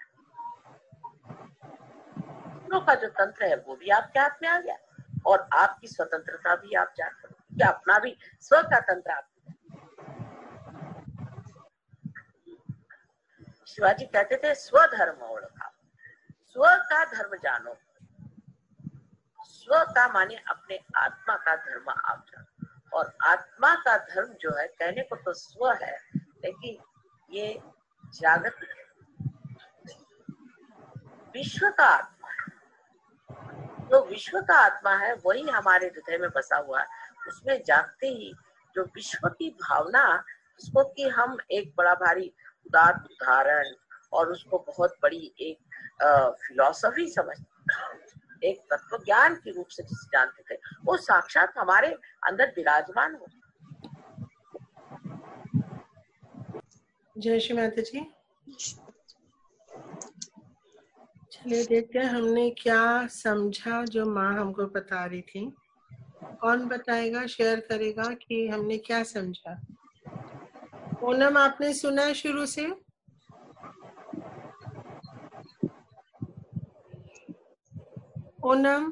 दूसरों का जो तंत्र है वो भी आपके हाथ में आ गया और आपकी स्वतंत्रता भी आप जान सकते हैं, अपना भी स्व का तंत्र आप। शिवाजी कहते थे स्वधर्म ओळखा, स्व का धर्म जानो। स्व का माने अपने आत्मा का धर्म आप जानो, और आत्मा का धर्म जो है कहने को तो स्व है लेकिन ये जागतिक है, विश्व का आत्मा है। जो विश्व का आत्मा है वही हमारे हृदय में बसा हुआ है। उसमें जागते ही जो विश्व की भावना, उसको कि हम एक बड़ा भारी उदार उदाहरण और उसको बहुत बड़ी एक फिलॉसफी समझ, एक तत्व ज्ञान के रूप से जिसे जानते थे, वो साक्षात हमारे अंदर विराजमान हो। जय श्री माता जी। चलिए देखते हैं हमने क्या समझा जो माँ हमको बता रही थी। कौन बताएगा, शेयर करेगा कि हमने क्या समझा? पूनम, आपने सुना है शुरू से? पूनम,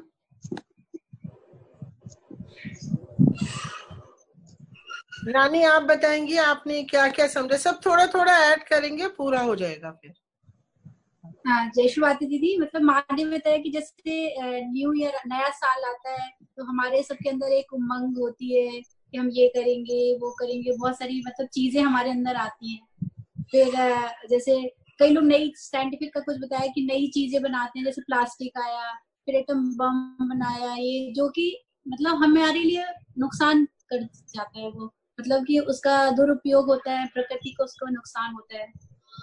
रानी आप बताएंगी आपने क्या क्या समझा? सब थोड़ा थोड़ा ऐड करेंगे, पूरा हो जाएगा फिर। हाँ, जय श्री माता दीदी। मतलब माँ ने बताया कि जैसे न्यू ईयर, नया साल आता है तो हमारे सबके अंदर एक उमंग होती है कि हम ये करेंगे वो करेंगे, बहुत सारी मतलब चीजें हमारे अंदर आती हैं। फिर जैसे कई लोग नई साइंटिफिक का कुछ बताया कि नई चीजें बनाते हैं, जैसे प्लास्टिक आया, फिर एटम बम बनाया, ये जो कि मतलब हमारे लिए नुकसान कर जाता है। वो मतलब कि उसका दुरुपयोग होता है, प्रकृति को उसका नुकसान होता है।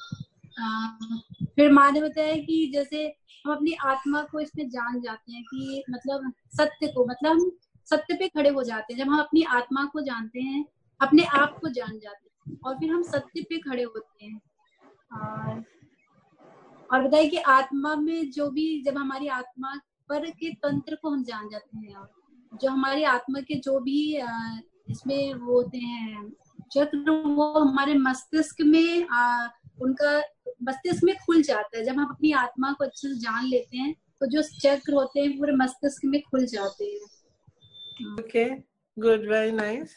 फिर माँ ने बताया कि जैसे हम अपनी आत्मा को इसमें जान जाते हैं कि मतलब सत्य को, मतलब हम सत्य पे खड़े हो जाते हैं जब हम अपनी आत्मा को जानते हैं, अपने आप को जान जाते हैं और फिर हम सत्य पे खड़े होते हैं। और बताइए कि आत्मा में जो भी, जब हमारी आत्मा पर के तंत्र को हम जान जाते हैं और जो हमारी आत्मा के जो भी इसमें वो होते हैं चक्र, वो हमारे मस्तिष्क में उनका मस्तिष्क में खुल जाता है। जब हम अपनी आत्मा को अच्छे से जान लेते हैं तो जो चक्र होते हैं पूरे मस्तिष्क में खुल जाते हैं। Okay, good, very nice.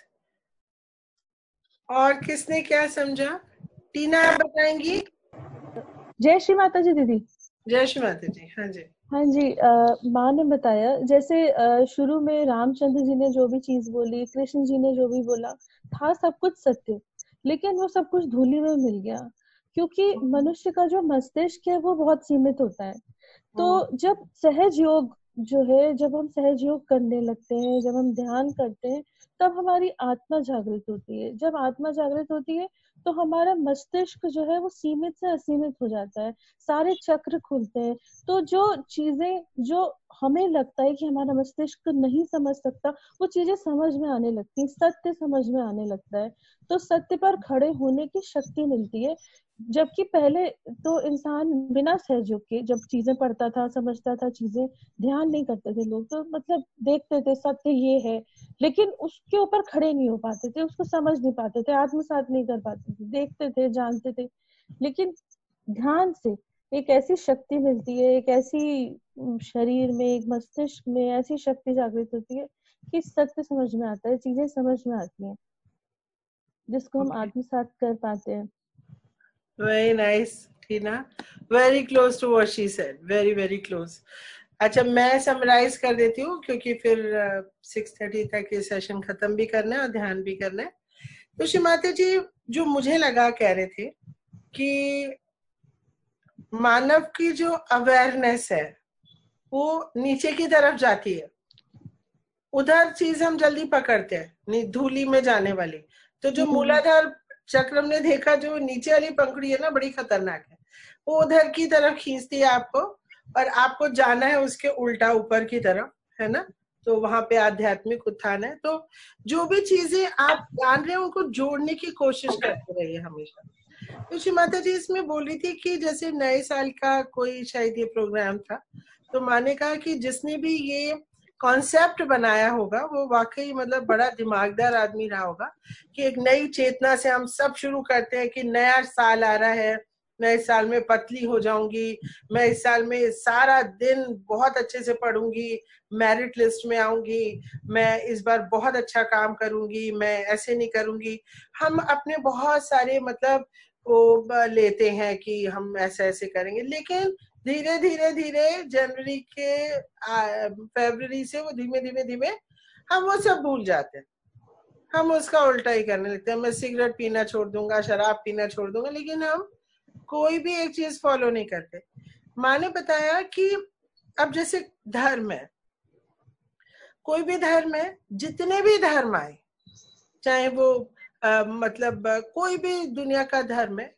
और किसने क्या समझा? टीना आप बताएंगी? जय श्री माता जी दीदी। जय श्री माता जी। हाँ जी, हाँ जी। माँ ने बताया जैसे शुरू में रामचंद्र जी ने जो भी चीज बोली, कृष्ण जी ने जो भी बोला था, सब कुछ सत्य, लेकिन वो सब कुछ धूली में मिल गया, क्योंकि मनुष्य का जो मस्तिष्क है वो बहुत सीमित होता है। तो जब सहज योग जो है, जब हम सहज योग करने लगते हैं, जब हम ध्यान करते हैं, तब हमारी आत्मा जागृत होती है। जब आत्मा जागृत होती है तो हमारा मस्तिष्क जो है वो सीमित से असीमित हो जाता है, सारे चक्र खुलते हैं। तो जो चीजें जो हमें लगता है कि हमारा मस्तिष्क नहीं समझ सकता, वो चीजें समझ में आने लगती है, सत्य समझ में आने लगता है। तो सत्य पर खड़े होने की शक्ति मिलती है। जबकि पहले तो इंसान बिना सहयोग के जब चीजें पढ़ता था, समझता था, चीजें ध्यान नहीं करते थे लोग, तो मतलब देखते थे सत्य ये है, लेकिन उसके ऊपर खड़े नहीं हो पाते थे, उसको समझ नहीं पाते थे, आत्मसात नहीं कर पाते थे, देखते थे, जानते थे। लेकिन ध्यान से एक ऐसी शक्ति मिलती है, एक ऐसी शरीर में, एक मस्तिष्क में ऐसी शक्ति जागृत होती है कि सत्य समझ में आता है, चीजें समझ में आती हैं, जिसको हम आत्मसात कर पाते हैं। Very nice Tina, very close to what she said, very very close. अच्छा, मैं समराइज कर देती हूँ क्योंकि फिर 6:30 तक ये सेशन खत्म भी करना है और ध्यान भी करना है। तो श्री माता जी, जो मुझे लगा कह रहे थे कि मानव की जो अवेयरनेस है वो नीचे की तरफ जाती है, उधर चीज हम जल्दी पकड़ते हैं, धूली में जाने वाली। तो जो मूलाधार चक्र हमने देखा, जो नीचे वाली पंखुड़ी है ना, बड़ी खतरनाक है, वो उधर की तरफ खींचती है आपको, और आपको जाना है उसके उल्टा ऊपर की तरफ, है ना। तो वहां पे आध्यात्मिक उत्थान है। तो जो भी चीजें आप जान रहे हैं उनको जोड़ने की कोशिश करते रहिए हमेशा। तो श्री माता जी इसमें बोल रही थी कि जैसे नए साल का कोई शायद ये प्रोग्राम था, तो माँ ने कहा कि जिसने भी ये कॉन्सेप्ट बनाया होगा वो वाकई मतलब बड़ा दिमागदार आदमी रहा होगा, कि एक नई चेतना से हम सब शुरू करते हैं कि नया साल आ रहा है, मैं इस साल में पतली हो जाऊंगी, मैं इस साल में सारा दिन बहुत अच्छे से पढ़ूंगी, मेरिट लिस्ट में आऊंगी, मैं इस बार बहुत अच्छा काम करूंगी, मैं ऐसे नहीं करूंगी। हम अपने बहुत सारे मतलब वो लेते हैं कि हम ऐसे ऐसे करेंगे, लेकिन धीरे धीरे धीरे जनवरी के फरवरी से वो धीमे धीमे धीमे हम वो सब भूल जाते हैं, हम उसका उल्टा ही करने लगते हैं। मैं सिगरेट पीना छोड़ दूंगा, शराब पीना छोड़ दूंगा, लेकिन हम कोई भी एक चीज फॉलो नहीं करते। माँ ने बताया कि अब जैसे धर्म है, कोई भी धर्म है, जितने भी धर्म आए, चाहे वो मतलब कोई भी दुनिया का धर्म है,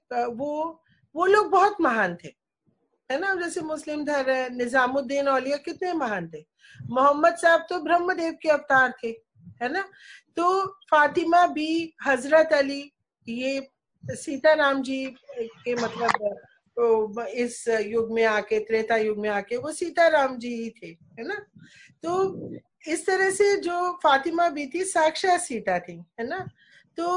वो लोग बहुत महान थे, है ना। जैसे मुस्लिम धर्म है, निजामुद्दीन औलिया कितने महान थे। मोहम्मद साहब तो ब्रह्मदेव के अवतार थे, है ना। तो फातिमा भी, हजरत अली, ये सीताराम जी के मतलब तो इस युग में आके, त्रेता युग में आके वो सीताराम जी ही थे, है ना। तो इस तरह से जो फातिमा भी थी साक्षात सीता थी, है ना। तो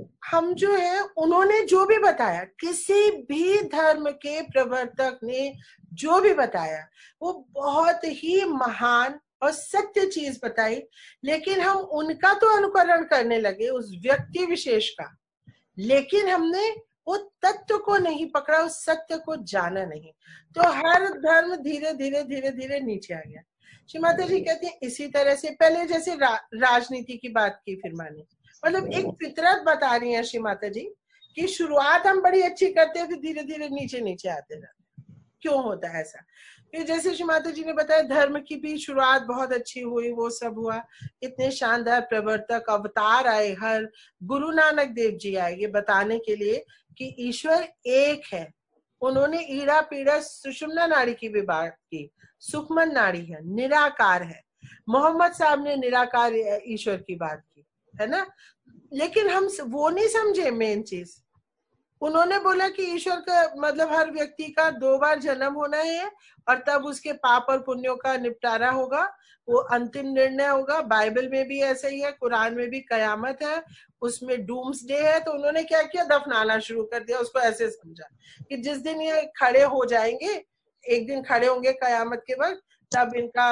हम जो है, उन्होंने जो भी बताया, किसी भी धर्म के प्रवर्तक ने जो भी बताया वो बहुत ही महान और सत्य चीज बताई, लेकिन हम उनका तो अनुकरण करने लगे, उस व्यक्ति विशेष का, लेकिन हमने वो तत्व को नहीं पकड़ा, उस सत्य को जाना नहीं। तो हर धर्म धीरे धीरे धीरे धीरे नीचे आ गया। श्री माता जी कहती है इसी तरह से पहले जैसे राजनीति की बात की, फिर माने मतलब एक फितरत बता रही है श्री माता जी कि शुरुआत हम बड़ी अच्छी करते हैं, फिर धीरे धीरे नीचे नीचे आते जाते। क्यों होता है ऐसा? फिर जैसे श्री माता जी ने बताया, धर्म की भी शुरुआत बहुत अच्छी हुई, वो सब हुआ, इतने शानदार प्रवर्तक अवतार आए, हर गुरु नानक देव जी आए ये बताने के लिए कि ईश्वर एक है। उन्होंने ईड़ा पीड़ा सुषुम्ना नाड़ी की भी बात की, सुखमन नाड़ी है, निराकार है। मोहम्मद साहब ने निराकार ईश्वर की बात की, है ना। लेकिन हम वो नहीं समझे मेन चीज। उन्होंने बोला कि ईश्वर का मतलब हर व्यक्ति का 2 बार जन्म होना है और तब उसके पाप और पुण्यों का निपटारा होगा, वो अंतिम निर्णय होगा। बाइबल में भी ऐसा ही है, कुरान में भी कयामत है, उसमें डूम्स डे है। तो उन्होंने क्या किया, दफनाना शुरू कर दिया। उसको ऐसे समझा कि जिस दिन ये खड़े हो जाएंगे, एक दिन खड़े होंगे कयामत के वक्त, तब इनका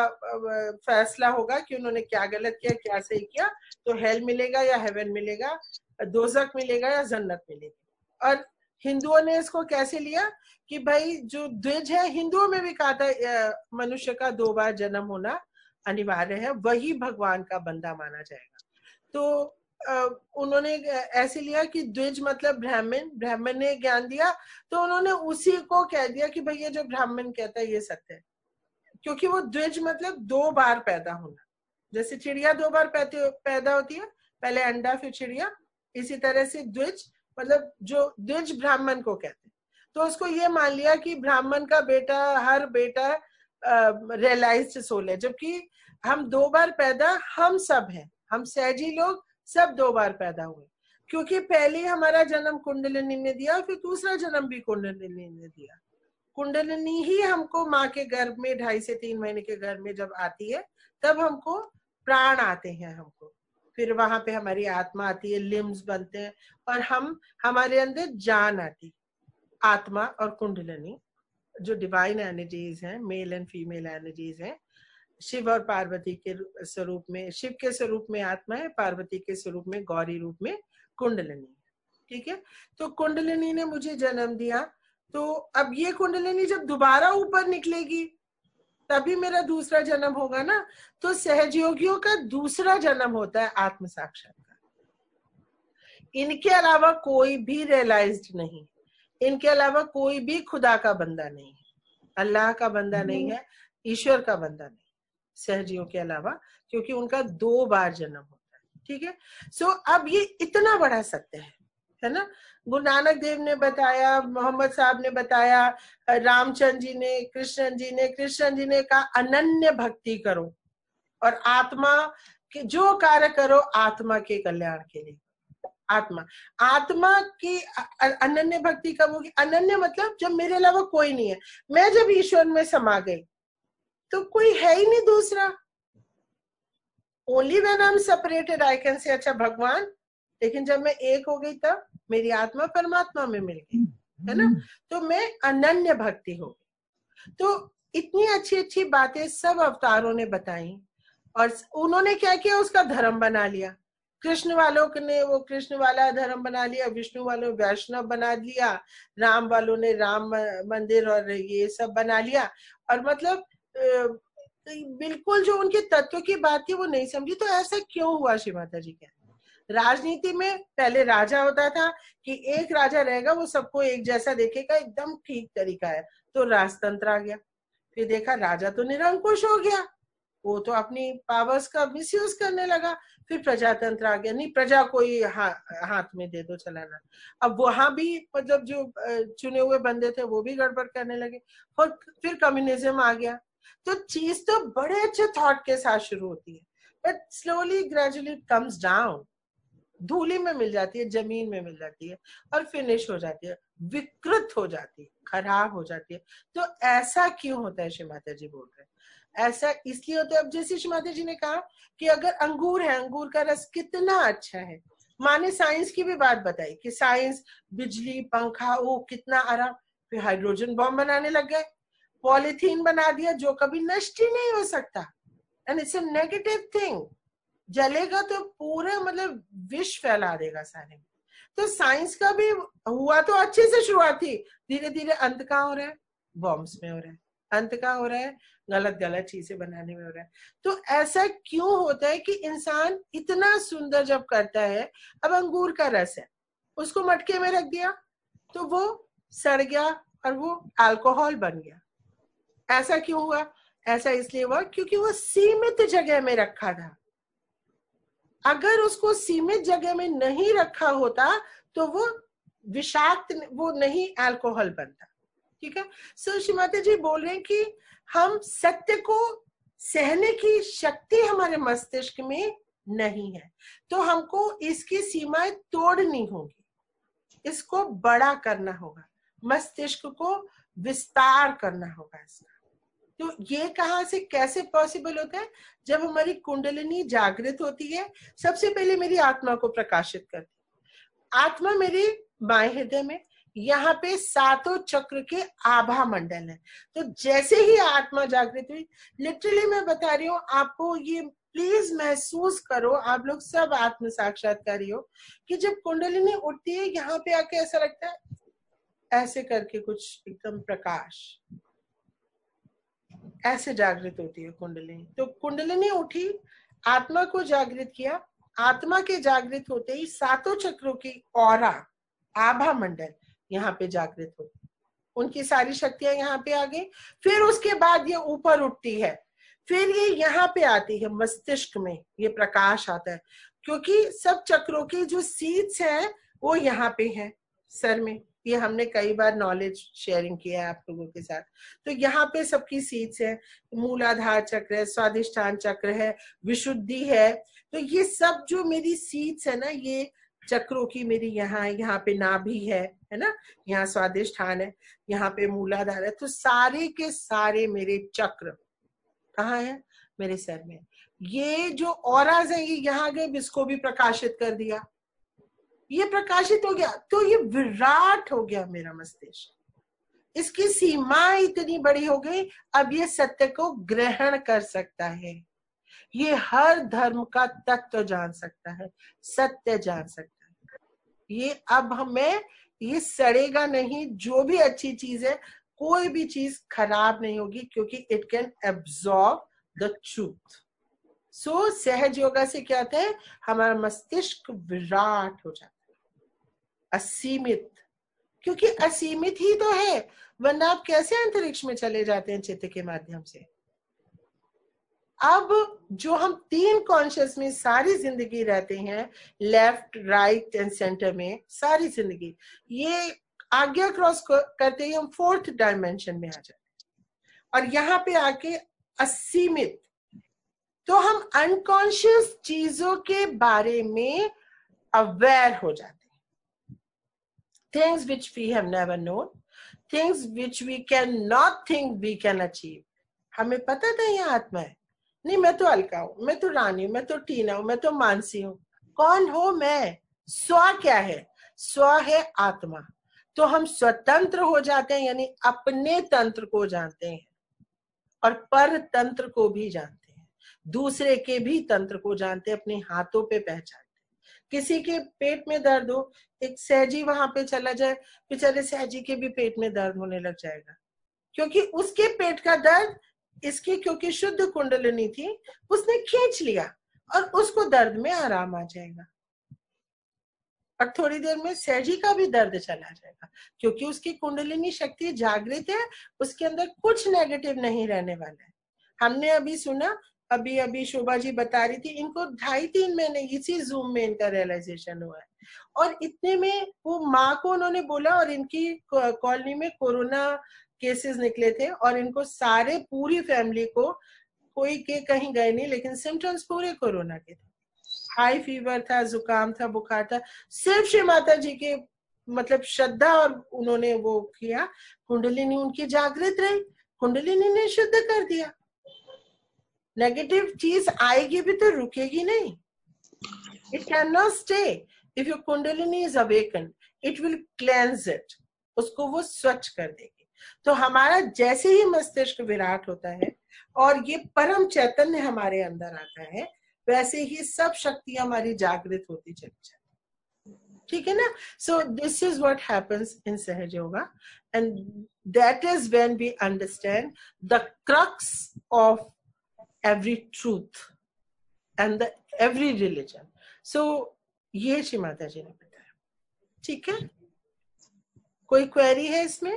फैसला होगा कि उन्होंने क्या गलत किया, क्या सही किया। तो हेल मिलेगा या हेवन मिलेगा, दोजख मिलेगा या जन्नत मिलेगी। और हिंदुओं ने इसको कैसे लिया कि भाई जो द्विज है, हिंदुओं में भी कहा था मनुष्य का 2 बार जन्म होना अनिवार्य है, वही भगवान का बंदा माना जाएगा। तो उन्होंने ऐसे लिया कि द्विज मतलब ब्राह्मण ने ज्ञान दिया, तो उन्होंने उसी को कह दिया कि भाई ये जो ब्राह्मण कहता है ये सत्य है, क्योंकि वो द्विज मतलब 2 बार पैदा होना। जैसे चिड़िया 2 बार पैदा होती है, पहले अंडा फिर चिड़िया, इसी तरह से द्विज मतलब जो द्विज ब्राह्मण को कहते हैं। तो उसको ये मान लिया कि ब्राह्मण का बेटा, हर बेटा रियलाइज्ड सोल है, जबकि हम 2 बार पैदा हम सब हैं, हम सहजी लोग सब 2 बार पैदा हुए, क्योंकि पहले हमारा जन्म कुंडलिनी ने दिया, फिर दूसरा जन्म भी कुंडलिनी ने दिया। कुंडलिनी ही हमको माँ के गर्भ में 2.5 से 3 महीने के गर्भ में जब आती है, तब हमको प्राण आते हैं हमको, फिर वहां पे हमारी आत्मा आती है, लिम्स बनते हैं, और हमारे अंदर जान आती, आत्मा और कुंडलिनी जो डिवाइन एनर्जीज हैं, मेल एंड फीमेल एनर्जीज हैं। शिव और पार्वती के स्वरूप में, शिव के स्वरूप में आत्मा है, पार्वती के स्वरूप में गौरी रूप में कुंडलिनी है, ठीक है। तो कुंडलिनी ने मुझे जन्म दिया, तो अब ये कुंडलिनी जब दोबारा ऊपर निकलेगी तभी मेरा दूसरा जन्म होगा ना। तो सहजयोगियों का दूसरा जन्म होता है आत्म साक्षात्कार। इनके अलावा कोई भी रियलाइज्ड नहीं, इनके अलावा कोई भी खुदा का बंदा नहीं है, अल्लाह का बंदा नहीं है, ईश्वर का बंदा नहीं, सहजियों के अलावा, क्योंकि उनका 2 बार जन्म होता है, ठीक है। सो अब ये इतना बड़ा सत्य है ना। गुरु नानक देव ने बताया, मोहम्मद साहब ने बताया, रामचंद्र जी ने, कृष्ण जी ने कहा अनन्य भक्ति करो और आत्मा के जो कार्य करो आत्मा के कल्याण के लिए। आत्मा की अनन्य भक्ति कब होगी? अनन्य मतलब जब मेरे अलावा कोई नहीं है, मैं जब ईश्वर में समा गई तो कोई है ही नहीं दूसरा। Only when I am separated I can say अच्छा भगवान, लेकिन जब मैं एक हो गई तब मेरी आत्मा परमात्मा में मिल गई, है ना। तो मैं अनन्य भक्ति हो गई। तो इतनी अच्छी अच्छी बातें सब अवतारों ने बताई, और उन्होंने क्या किया, उसका धर्म बना लिया। कृष्ण वालों ने वो कृष्ण वाला धर्म बना लिया, विष्णु वालों वैष्णव बना लिया, राम वालों ने राम मंदिर और ये सब बना लिया, और मतलब बिल्कुल जो उनके तत्व की बात थी वो नहीं समझी। तो ऐसा क्यों हुआ? श्री माता जी कहते राजनीति में पहले राजा होता था कि एक राजा रहेगा, वो सबको एक जैसा देखेगा, एकदम ठीक तरीका है, तो राजतंत्र आ गया। फिर देखा राजा तो निरंकुश हो गया, वो तो अपनी पावर्स का मिसयूज करने लगा। फिर प्रजातंत्र आ गया, नहीं प्रजा को ही हाथ में दे दो चलाना। अब वहां भी मतलब जो चुने हुए बंदे थे वो भी गड़बड़ करने लगे, और फिर कम्युनिज्म आ गया। तो चीज तो बड़े अच्छे थॉट के साथ शुरू होती है, but slowly gradually comes down, धूली में मिल जाती है, जमीन में मिल जाती है, और फिनिश हो जाती है, विकृत हो जाती है, खराब हो जाती है। तो ऐसा क्यों होता है? श्री माता जी बोल रहे हैं ऐसा इसलिए होता है। अब जैसे श्री माता जी ने कहा कि अगर अंगूर है, अंगूर का रस कितना अच्छा है, माँ ने साइंस की भी बात बताई कि साइंस, बिजली, पंखा, वो कितना आराम। फिर हाइड्रोजन बॉम्ब बनाने लग गए, पॉलीथीन बना दिया जो कभी नष्ट ही नहीं हो सकता, and it's a negative thing. जलेगा तो पूरा मतलब विष फैला देगा सारे में। तो साइंस का भी हुआ तो अच्छे से शुरुआत थी, धीरे धीरे अंत कहाँ हो रहा है? बॉम्ब्स में हो रहा है। अंत कहाँ हो रहा है? गलत गलत चीजें बनाने में हो रहा है। तो ऐसा क्यों होता है कि इंसान इतना सुंदर जब करता है, अब अंगूर का रस है, उसको मटके में रख दिया तो वो सड़ गया और वो अल्कोहल बन गया। ऐसा क्यों हुआ? ऐसा इसलिए हुआ क्योंकि वो सीमित जगह में रखा था। अगर उसको सीमित जगह में नहीं रखा होता तो वो विषाक्त, वो नहीं अल्कोहल बनता। ठीक है। सो श्री माता जी बोल रहे हैं कि हम सत्य को सहने की शक्ति हमारे मस्तिष्क में नहीं है, तो हमको इसकी सीमाएं तोड़नी होगी, इसको बड़ा करना होगा, मस्तिष्क को विस्तार करना होगा इसका। तो ये कहाँ से कैसे पॉसिबल होता है? जब हमारी कुंडलिनी जागृत होती है, सबसे पहले मेरी आत्मा को प्रकाशित करती है। आत्मा मेरे बाएं हृदय में, यहाँ पे 7 चक्र के आभा मंडल है। तो जैसे ही आत्मा जागृत हुई, लिटरली मैं बता रही हूँ आपको, ये प्लीज महसूस करो, आप लोग सब आत्म साक्षात्कारी हो, कि जब कुंडलिनी उठती है यहाँ पे आके ऐसा लगता है ऐसे करके कुछ एकदम प्रकाश, ऐसे जागृत होती है कुंडलिनी। तो कुंडलिनी उठी, आत्मा को जागृत किया, आत्मा के जागृत होते ही 7 चक्रों की ऑरा, आभा मंडल यहाँ पे जागृत होती, उनकी सारी शक्तियां यहाँ पे आ गई। फिर उसके बाद ये ऊपर उठती है, फिर ये यहाँ पे आती है, मस्तिष्क में ये प्रकाश आता है, क्योंकि सब चक्रों की जो सीड्स है वो यहाँ पे है सर में। ये हमने कई बार नॉलेज शेयरिंग किया है आप लोगों के साथ। तो यहाँ पे सबकी सीड्स है, मूलाधार चक्र है, स्वादिष्ठान चक्र है, विशुद्धि है। तो ये सब जो मेरी सीड्स है ना, ये चक्रों की मेरी यहाँ पे नाभि है ना, यहाँ स्वादिष्ठान है, यहाँ पे मूलाधार है। तो सारे के सारे मेरे चक्र कहाँ है? मेरे सर में। ये जो ऑराज है ये यहाँ गए, इसको भी प्रकाशित कर दिया, ये प्रकाशित हो गया, तो ये विराट हो गया मेरा मस्तिष्क। इसकी सीमा इतनी बड़ी हो गई, अब ये सत्य को ग्रहण कर सकता है, ये हर धर्म का तत्व जान सकता है, सत्य जान सकता है। ये अब हमें, ये सड़ेगा नहीं, जो भी अच्छी चीज है, कोई भी चीज खराब नहीं होगी, क्योंकि it can absorb the truth. So Sahaja Yoga से क्या होता है? हमारा मस्तिष्क विराट हो जाता है, असीमित, क्योंकि असीमित ही तो है, वरना आप कैसे अंतरिक्ष में चले जाते हैं चित्त के माध्यम से। अब जो हम 3 कॉन्शियस में सारी जिंदगी रहते हैं, लेफ्ट, राइट एंड सेंटर में सारी जिंदगी, ये आज्ञा क्रॉस करते ही हम 4th डायमेंशन में आ जाते हैं, और यहाँ पे आके असीमित। तो हम अनकॉन्शियस चीजों के बारे में अवेयर हो जाते हैं, things which we have never known, things which we cannot think we can achieve। हमें पता था ये आत्मा है, नहीं मैं तो अलका हूं, मैं तो रानी हूं, मैं तो टीना हूं, मैं तो मानसी हूं। कौन हो मैं? स्व क्या है? स्व है आत्मा। तो हम स्वतंत्र हो जाते हैं, यानी अपने तंत्र को जानते हैं, और पर तंत्र को भी जानते हैं, दूसरे के भी तंत्र को जानते हैं, अपने हाथों पे पहचानते हैं। किसी के पेट में दर्द हो, एक सहजी वहां पे चला जाए, बेचारे सहजी के भी पेट में दर्द होने लग जाएगा, क्योंकि उसके पेट का दर्द इसकी, क्योंकि शुद्ध कुंडलिनी थी, उसने खींच लिया और उसको दर्द में आराम आ जाएगा, और थोड़ी देर में सहजी का भी दर्द चला जाएगा, क्योंकि उसकी कुंडलिनी शक्ति जागृत है, उसके अंदर कुछ नेगेटिव नहीं रहने वाला है। हमने अभी सुना अभी अभी शोभा जी बता रही थी, इनको 2.5-3 महीने इसी जूम में इनका रियलाइजेशन हुआ है। और इतने में वो माँ को उन्होंने बोला, और इनकी कॉलोनी में कोरोना केसेस निकले थे, और इनको सारे पूरी फैमिली को, कोई के कहीं गए नहीं, लेकिन सिम्टम्स पूरे कोरोना के थे। हाई फीवर था, जुकाम था, बुखार था। सिर्फ श्री माता जी के मतलब श्रद्धा और उन्होंने वो किया, कुंडलिनी उनकी जागृत रही, कुंडलिनी ने शुद्ध कर दिया। नेगेटिव चीज आएगी भी तो रुकेगी नहीं, it can not stay. If your kundalini is awaken, it will cleanse it, उसको वो स्वच्छ कर देगी। तो हमारा जैसे ही मस्तिष्क विराट होता है और ये परम चैतन्य हमारे अंदर आता है, वैसे ही सब शक्ति हमारी जागृत होती चली जाती है, ठीक है ना। So this is what happens in Sahaja Yoga, and that is when we understand the crux of every truth and the every religion. So ये श्री माता जी ने बताया, ठीक है। कोई क्वेरी है इसमें?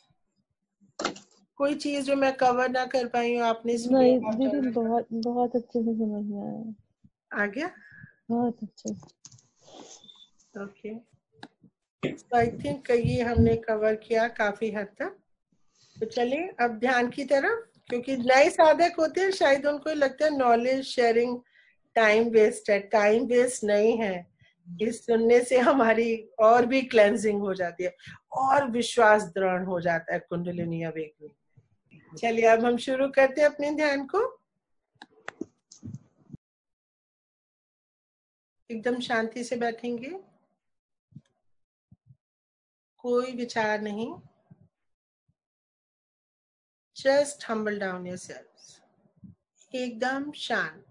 कोई चीज जो मैं कवर ना कर पाई हूँ आपने नहीं दीदी, बहुत बहुत अच्छे से समझ में आया। आ गया? बहुत अच्छे। ओके, आई थिंक ये हमने कवर किया काफी हद तक। तो चलिए अब ध्यान की तरफ, क्योंकि नए साधक होते हैं, शायद उनको लगता है नॉलेज शेयरिंग टाइम वेस्ट है। टाइम वेस्ट नहीं है, इस सुनने से हमारी और भी क्लेंजिंग हो जाती है, और विश्वास दृढ़ हो जाता है कुंडलिनी अवेकनिंग। चलिए अब हम शुरू करते हैं अपने ध्यान को। एकदम शांति से बैठेंगे, कोई विचार नहीं, जस्ट हम्बल डाउन योरसेल्व्स, एकदम शांत।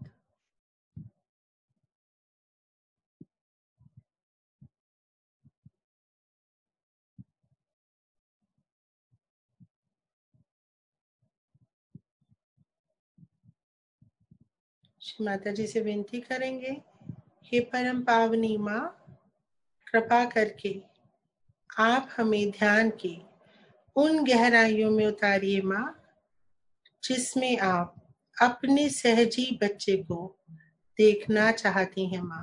श्री माता जी से विनती करेंगे, हे परम पावनी माँ, कृपा करके आप हमें ध्यान की उन गहराइयों में उतारिए माँ, जिसमें आप अपने सहजी बच्चे को देखना चाहती हैं माँ।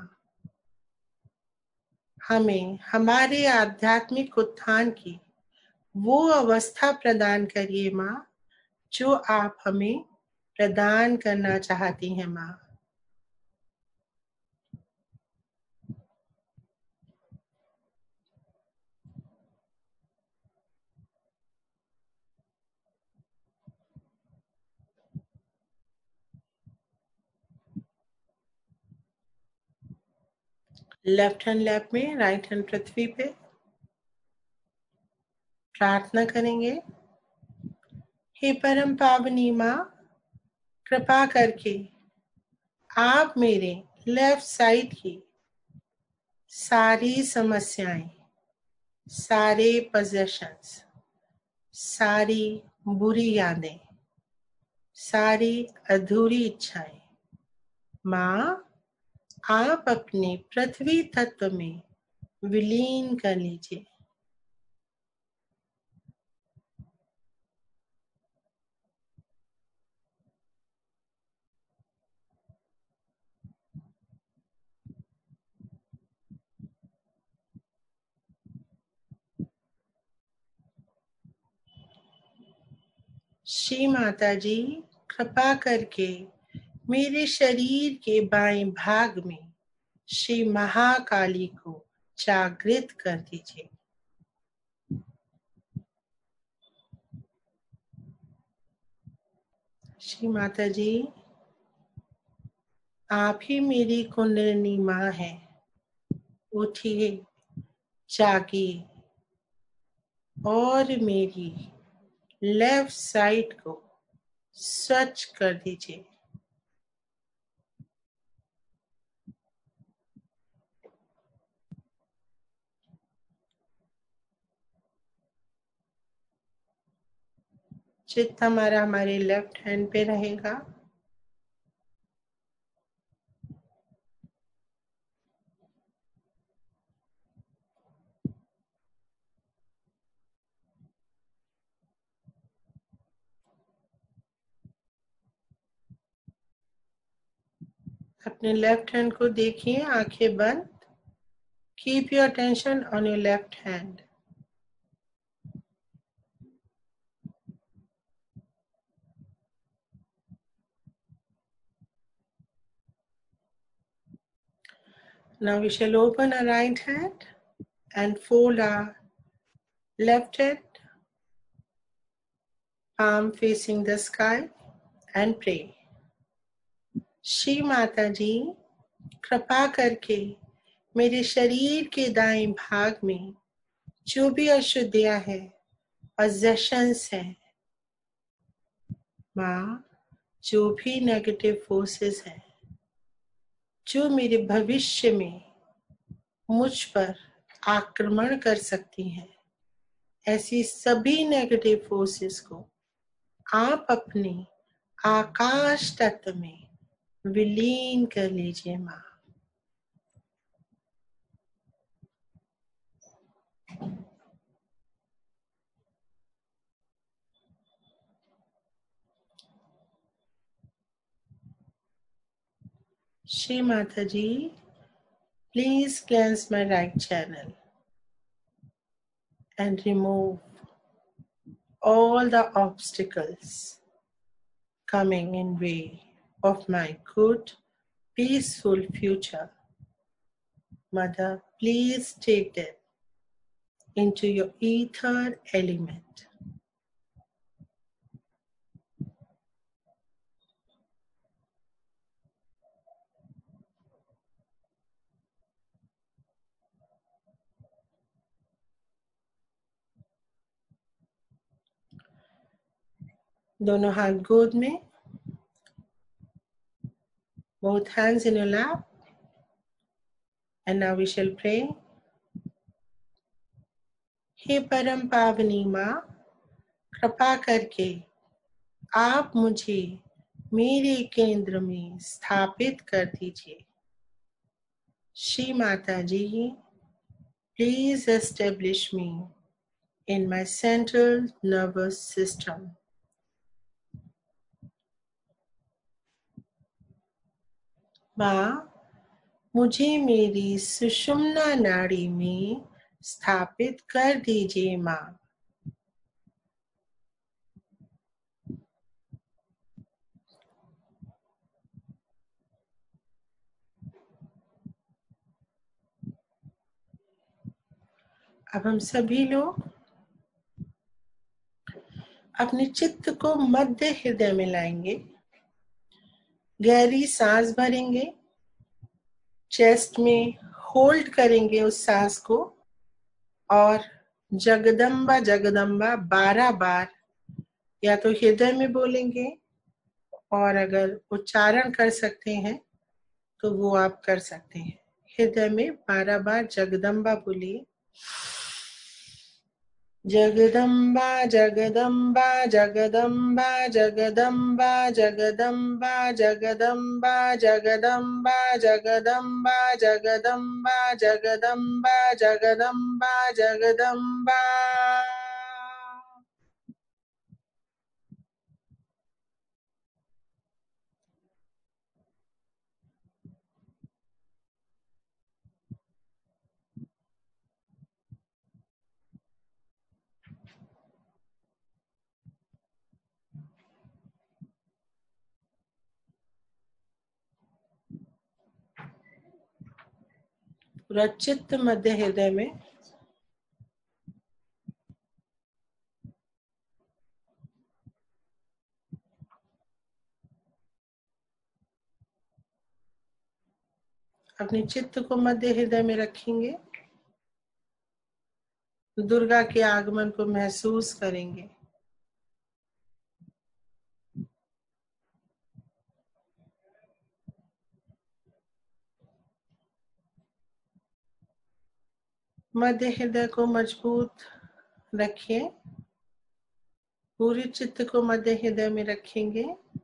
हमें हमारे आध्यात्मिक उत्थान की वो अवस्था प्रदान करिए माँ, जो आप हमें प्रदान करना चाहती हैं माँ। लेफ्ट हैंड लैप में, राइट हैंड पृथ्वी पे। प्रार्थना करेंगे, हे परम पावनी माँ, कृपा करके आप मेरे लेफ्ट साइड की सारी समस्याएं, सारे पोजेशंस, सारी बुरी यादें, सारी अधूरी इच्छाएं माँ, आप अपने पृथ्वी तत्व में विलीन कर लीजिए। श्री माता जी, कृपा करके मेरे शरीर के बाएं भाग में श्री महाकाली को जागृत कर दीजिए। श्री माता जी, आप ही मेरी कुंडलिनी माँ है, उठिए, जागिए और मेरी लेफ्ट साइड को स्वच्छ कर दीजिए। चित्त हमारा हमारे लेफ्ट हैंड पे रहेगा। अपने लेफ्ट हैंड को देखिए, आंखें बंद. Keep your attention on your left hand. Now we shall open our right hand and fold our left hand, palm facing the sky, and pray. Shri Mata ji, कृपा करके मेरे शरीर के दाएं भाग में जो भी अशुद्धियां हैं, possessions हैं, माँ, जो भी नेगेटिव फोर्सेस हैं, जो मेरे भविष्य में मुझ पर आक्रमण कर सकती हैं, ऐसी सभी नेगेटिव फोर्सेस को आप अपने आकाश तत्व में विलीन कर लीजिए माँ. श्री माता जी, please cleanse my right channel and remove all the obstacles coming in way of my good, peaceful future. Mother, please take them into your ether element. दोनों हाथ गोद में, both hands in your lap, and now we shall pray. हे परम पावनी माँ, कृपा करके आप मुझे मेरे केंद्र में स्थापित कर दीजिए. श्री माता जी, please establish me in my central nervous system. माँ, मुझे मेरी सुषुम्ना नाड़ी में स्थापित कर दीजिए माँ. अब हम सभी लोग अपने चित्त को मध्य हृदय में लाएंगे, गहरी सांस भरेंगे, चेस्ट में होल्ड करेंगे उस सांस को और जगदम्बा जगदम्बा 12 बार या तो हृदय में बोलेंगे, और अगर उच्चारण कर सकते हैं तो वो आप कर सकते हैं. हृदय में 12 बार जगदम्बा बोलिए. जगदम्बा जगदम्बा जगदम्बा जगदम्बा जगदम्बा जगदम्बा जगदम्बा जगदम्बा जगदम्बा जगदम्बा जगदम्बा जगदम्बा. पूरा चित्त मध्य हृदय में. अपने चित्त को मध्य हृदय में रखेंगे, दुर्गा के आगमन को महसूस करेंगे. मध्य हृदय को मजबूत रखिए. पूरे चित्त को मध्य हृदय में रखेंगे.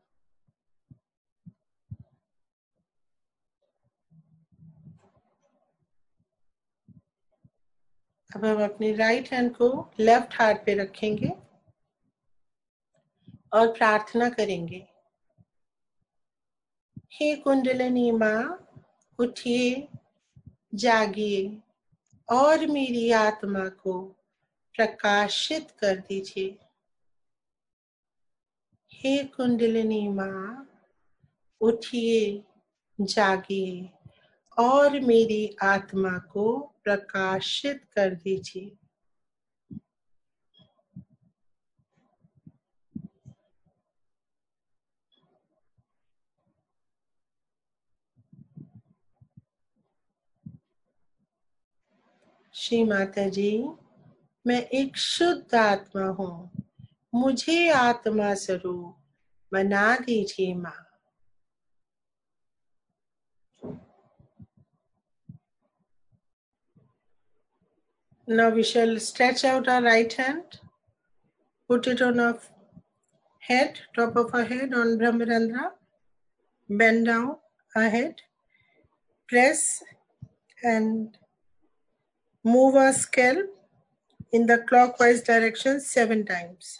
अब हम अपनी राइट हैंड को लेफ्ट हार्ट पे रखेंगे और प्रार्थना करेंगे. हे कुंडलिनी माँ, उठिए, जागिए और मेरी आत्मा को प्रकाशित कर दीजिए। हे कुंडलिनी माँ, उठिए, जागिए और मेरी आत्मा को प्रकाशित कर दीजिए। श्री माता जी, मैं एक शुद्ध आत्मा हूँ, मुझे आत्मा स्वरूप बना दीजिए माँ। Now we shall stretch out our right hand, put it on our head, top of our head on Brahmarandra, bend down our head, press and move our scalp in the clockwise direction 7 times.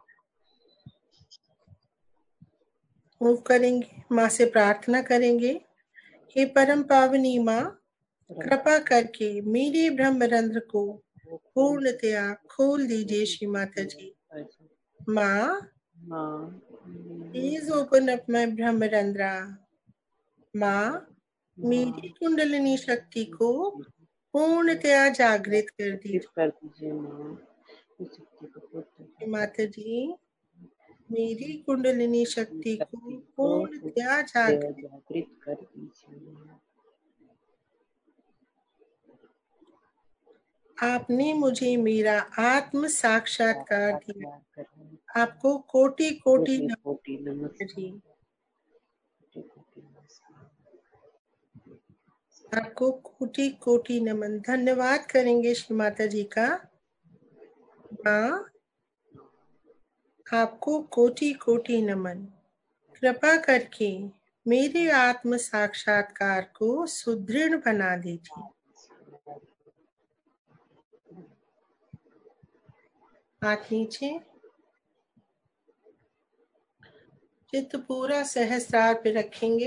Move करेंगे, माँ से प्रार्थना करेंगे, हे परम पावनी माँ, कृपा करके मेरे ब्रह्मरंध्र को पूर्णतया खोल दीजिए। श्री माता जी, माँ, प्लीज ओपन अप माय ब्रह्मरंध्र। माँ, मेरी कुंडलिनी शक्ति को पूर्णतया जागृत कर दीजिए। माता जी, मेरी कुंडलिनी शक्ति को पूर्णतया जागृत कर दीजिए। आपने मुझे मेरा आत्म साक्षात्कार दिया, आपको कोटि कोटि नमस्कार। आपको कोटि कोटि नमन। धन्यवाद करेंगे श्री माता जी का। माँ, आपको कोटि कोटि नमन। कृपा करके मेरे आत्म साक्षात्कार को सुदृढ़ बना दीजिए। हाथ नीचे, चित्त पूरा सहस्त्रार पे रखेंगे।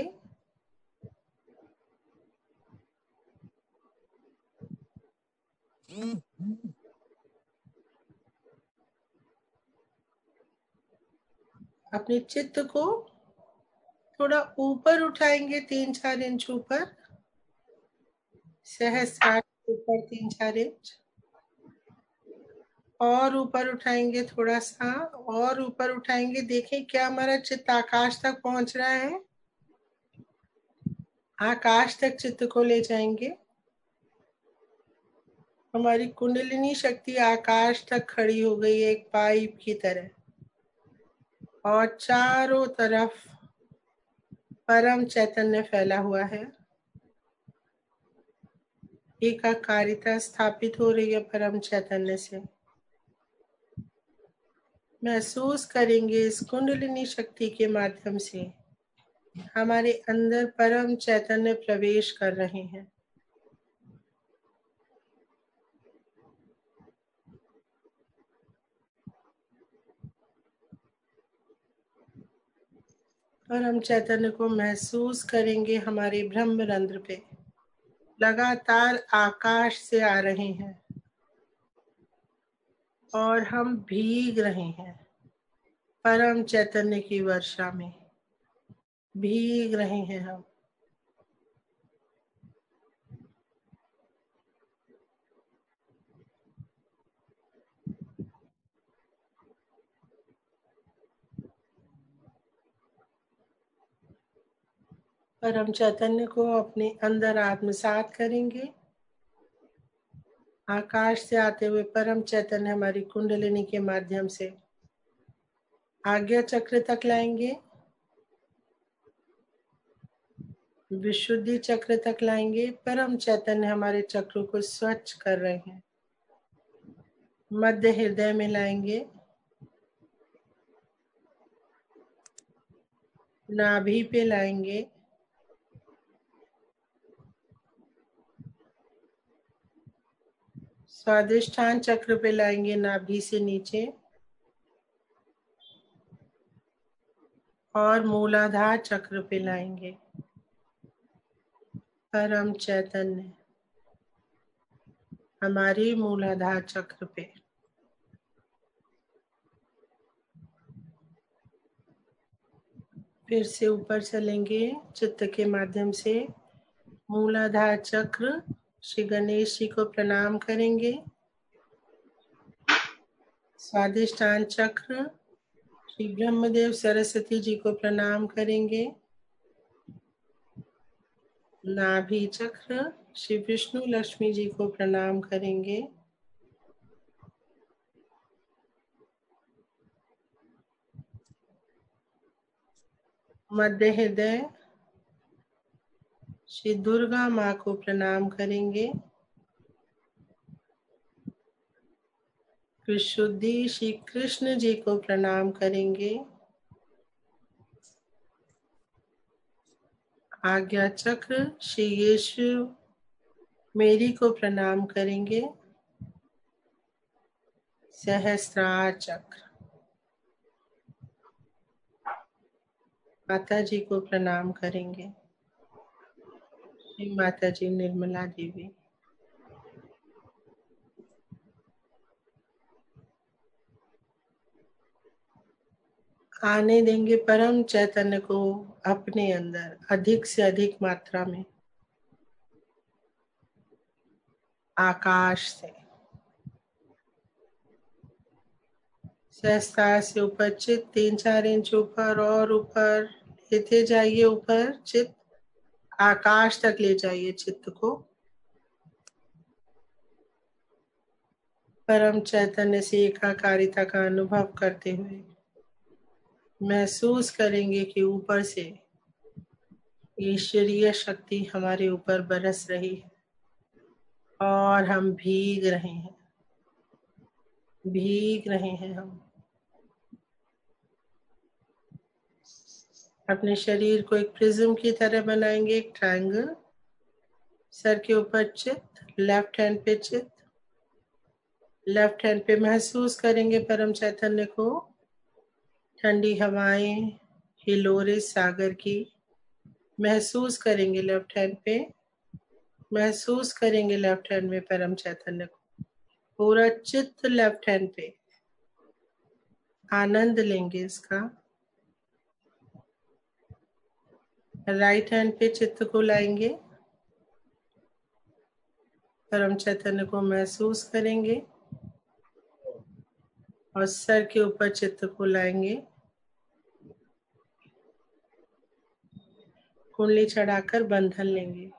अपने चित्त को थोड़ा ऊपर उठाएंगे, 3-4 इंच ऊपर, सहस्त्रार ऊपर 3-4 इंच, और ऊपर उठाएंगे, थोड़ा सा और ऊपर उठाएंगे। देखें क्या हमारा चित्त आकाश तक पहुंच रहा है। आकाश तक चित्त को ले जाएंगे। हमारी कुंडलिनी शक्ति आकाश तक खड़ी हो गई है, एक पाइप की तरह, और चारों तरफ परम चैतन्य फैला हुआ है। एकाकारिता स्थापित हो रही है परम चैतन्य से। महसूस करेंगे इस कुंडलिनी शक्ति के माध्यम से हमारे अंदर परम चैतन्य प्रवेश कर रहे हैं। परम चैतन्य को महसूस करेंगे हमारे ब्रह्मरंध्र पे, लगातार आकाश से आ रहे हैं और हम भीग रहे हैं परम चैतन्य की वर्षा में, भीग रहे हैं हम। परम चैतन्य को अपने अंदर आत्मसात करेंगे। आकाश से आते हुए परम चैतन्य हमारी कुंडलिनी के माध्यम से आज्ञा चक्र तक लाएंगे, विशुद्धि चक्र तक लाएंगे। परम चैतन्य हमारे चक्रों को स्वच्छ कर रहे हैं। मध्य हृदय में लाएंगे, नाभि पे लाएंगे, स्वादिष्ठान चक्र पे लाएंगे, नाभि से नीचे, और मूलाधार चक्र पे लाएंगे। परम चैतन्य हमारी मूलाधार चक्र पे फिर से ऊपर चलेंगे चित्त के माध्यम से। मूलाधार चक्र, श्री गणेश जी को प्रणाम करेंगे। स्वादिष्ठान चक्र, श्री ब्रह्मदेव सरस्वती जी को प्रणाम करेंगे। नाभि चक्र, श्री विष्णु लक्ष्मी जी को प्रणाम करेंगे। मध्य हृदय, श्री दुर्गा माँ को प्रणाम करेंगे। विशुद्धि, श्री कृष्ण जी को प्रणाम करेंगे। आज्ञा चक्र, श्री यीशु मेरी को प्रणाम करेंगे। सहस्त्रार चक्र, माता जी को प्रणाम करेंगे। श्री माता जी निर्मला देवी। आने देंगे परम चैतन्य को अपने अंदर अधिक से अधिक मात्रा में, आकाश से। सहस्त्रार से ऊपर चित्त 3-4 इंच ऊपर और ऊपर लेते जाइए। ऊपर चित्त आकाश तक ले जाइए चित्त को। परम चैतन्य से एकाकारिता का अनुभव करते हुए महसूस करेंगे कि ऊपर से ईश्वरीय शक्ति हमारे ऊपर बरस रही है और हम भीग रहे हैं, भीग रहे हैं। हम अपने शरीर को एक प्रिज्म की तरह बनाएंगे, एक ट्रायंगल। सर के ऊपर चित्त, लेफ्ट हैंड पे चित्त, लेफ्ट हैंड पे महसूस करेंगे परम चैतन्य को। ठंडी हवाएं, हिलोरे सागर की महसूस करेंगे लेफ्ट हैंड पे। महसूस करेंगे लेफ्ट हैंड में परम चैतन्य को। पूरा चित्त लेफ्ट हैंड पे, आनंद लेंगे इसका। राइट हैंड पे चित्त को लाएंगे, परम चैतन्य को महसूस करेंगे और सर के ऊपर चित्त को लाएंगे। कुंडली चढ़ाकर बंधन लेंगे।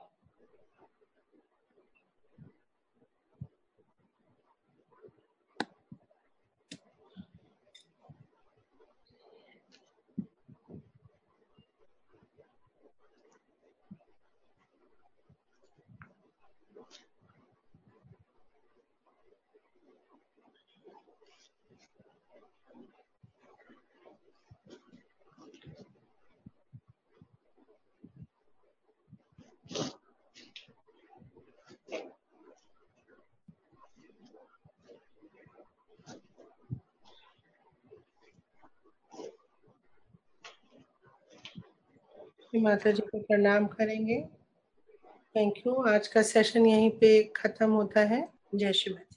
माता जी को प्रणाम करेंगे। Thank you. आज का सेशन यहीं पे खत्म होता है। जय शिव।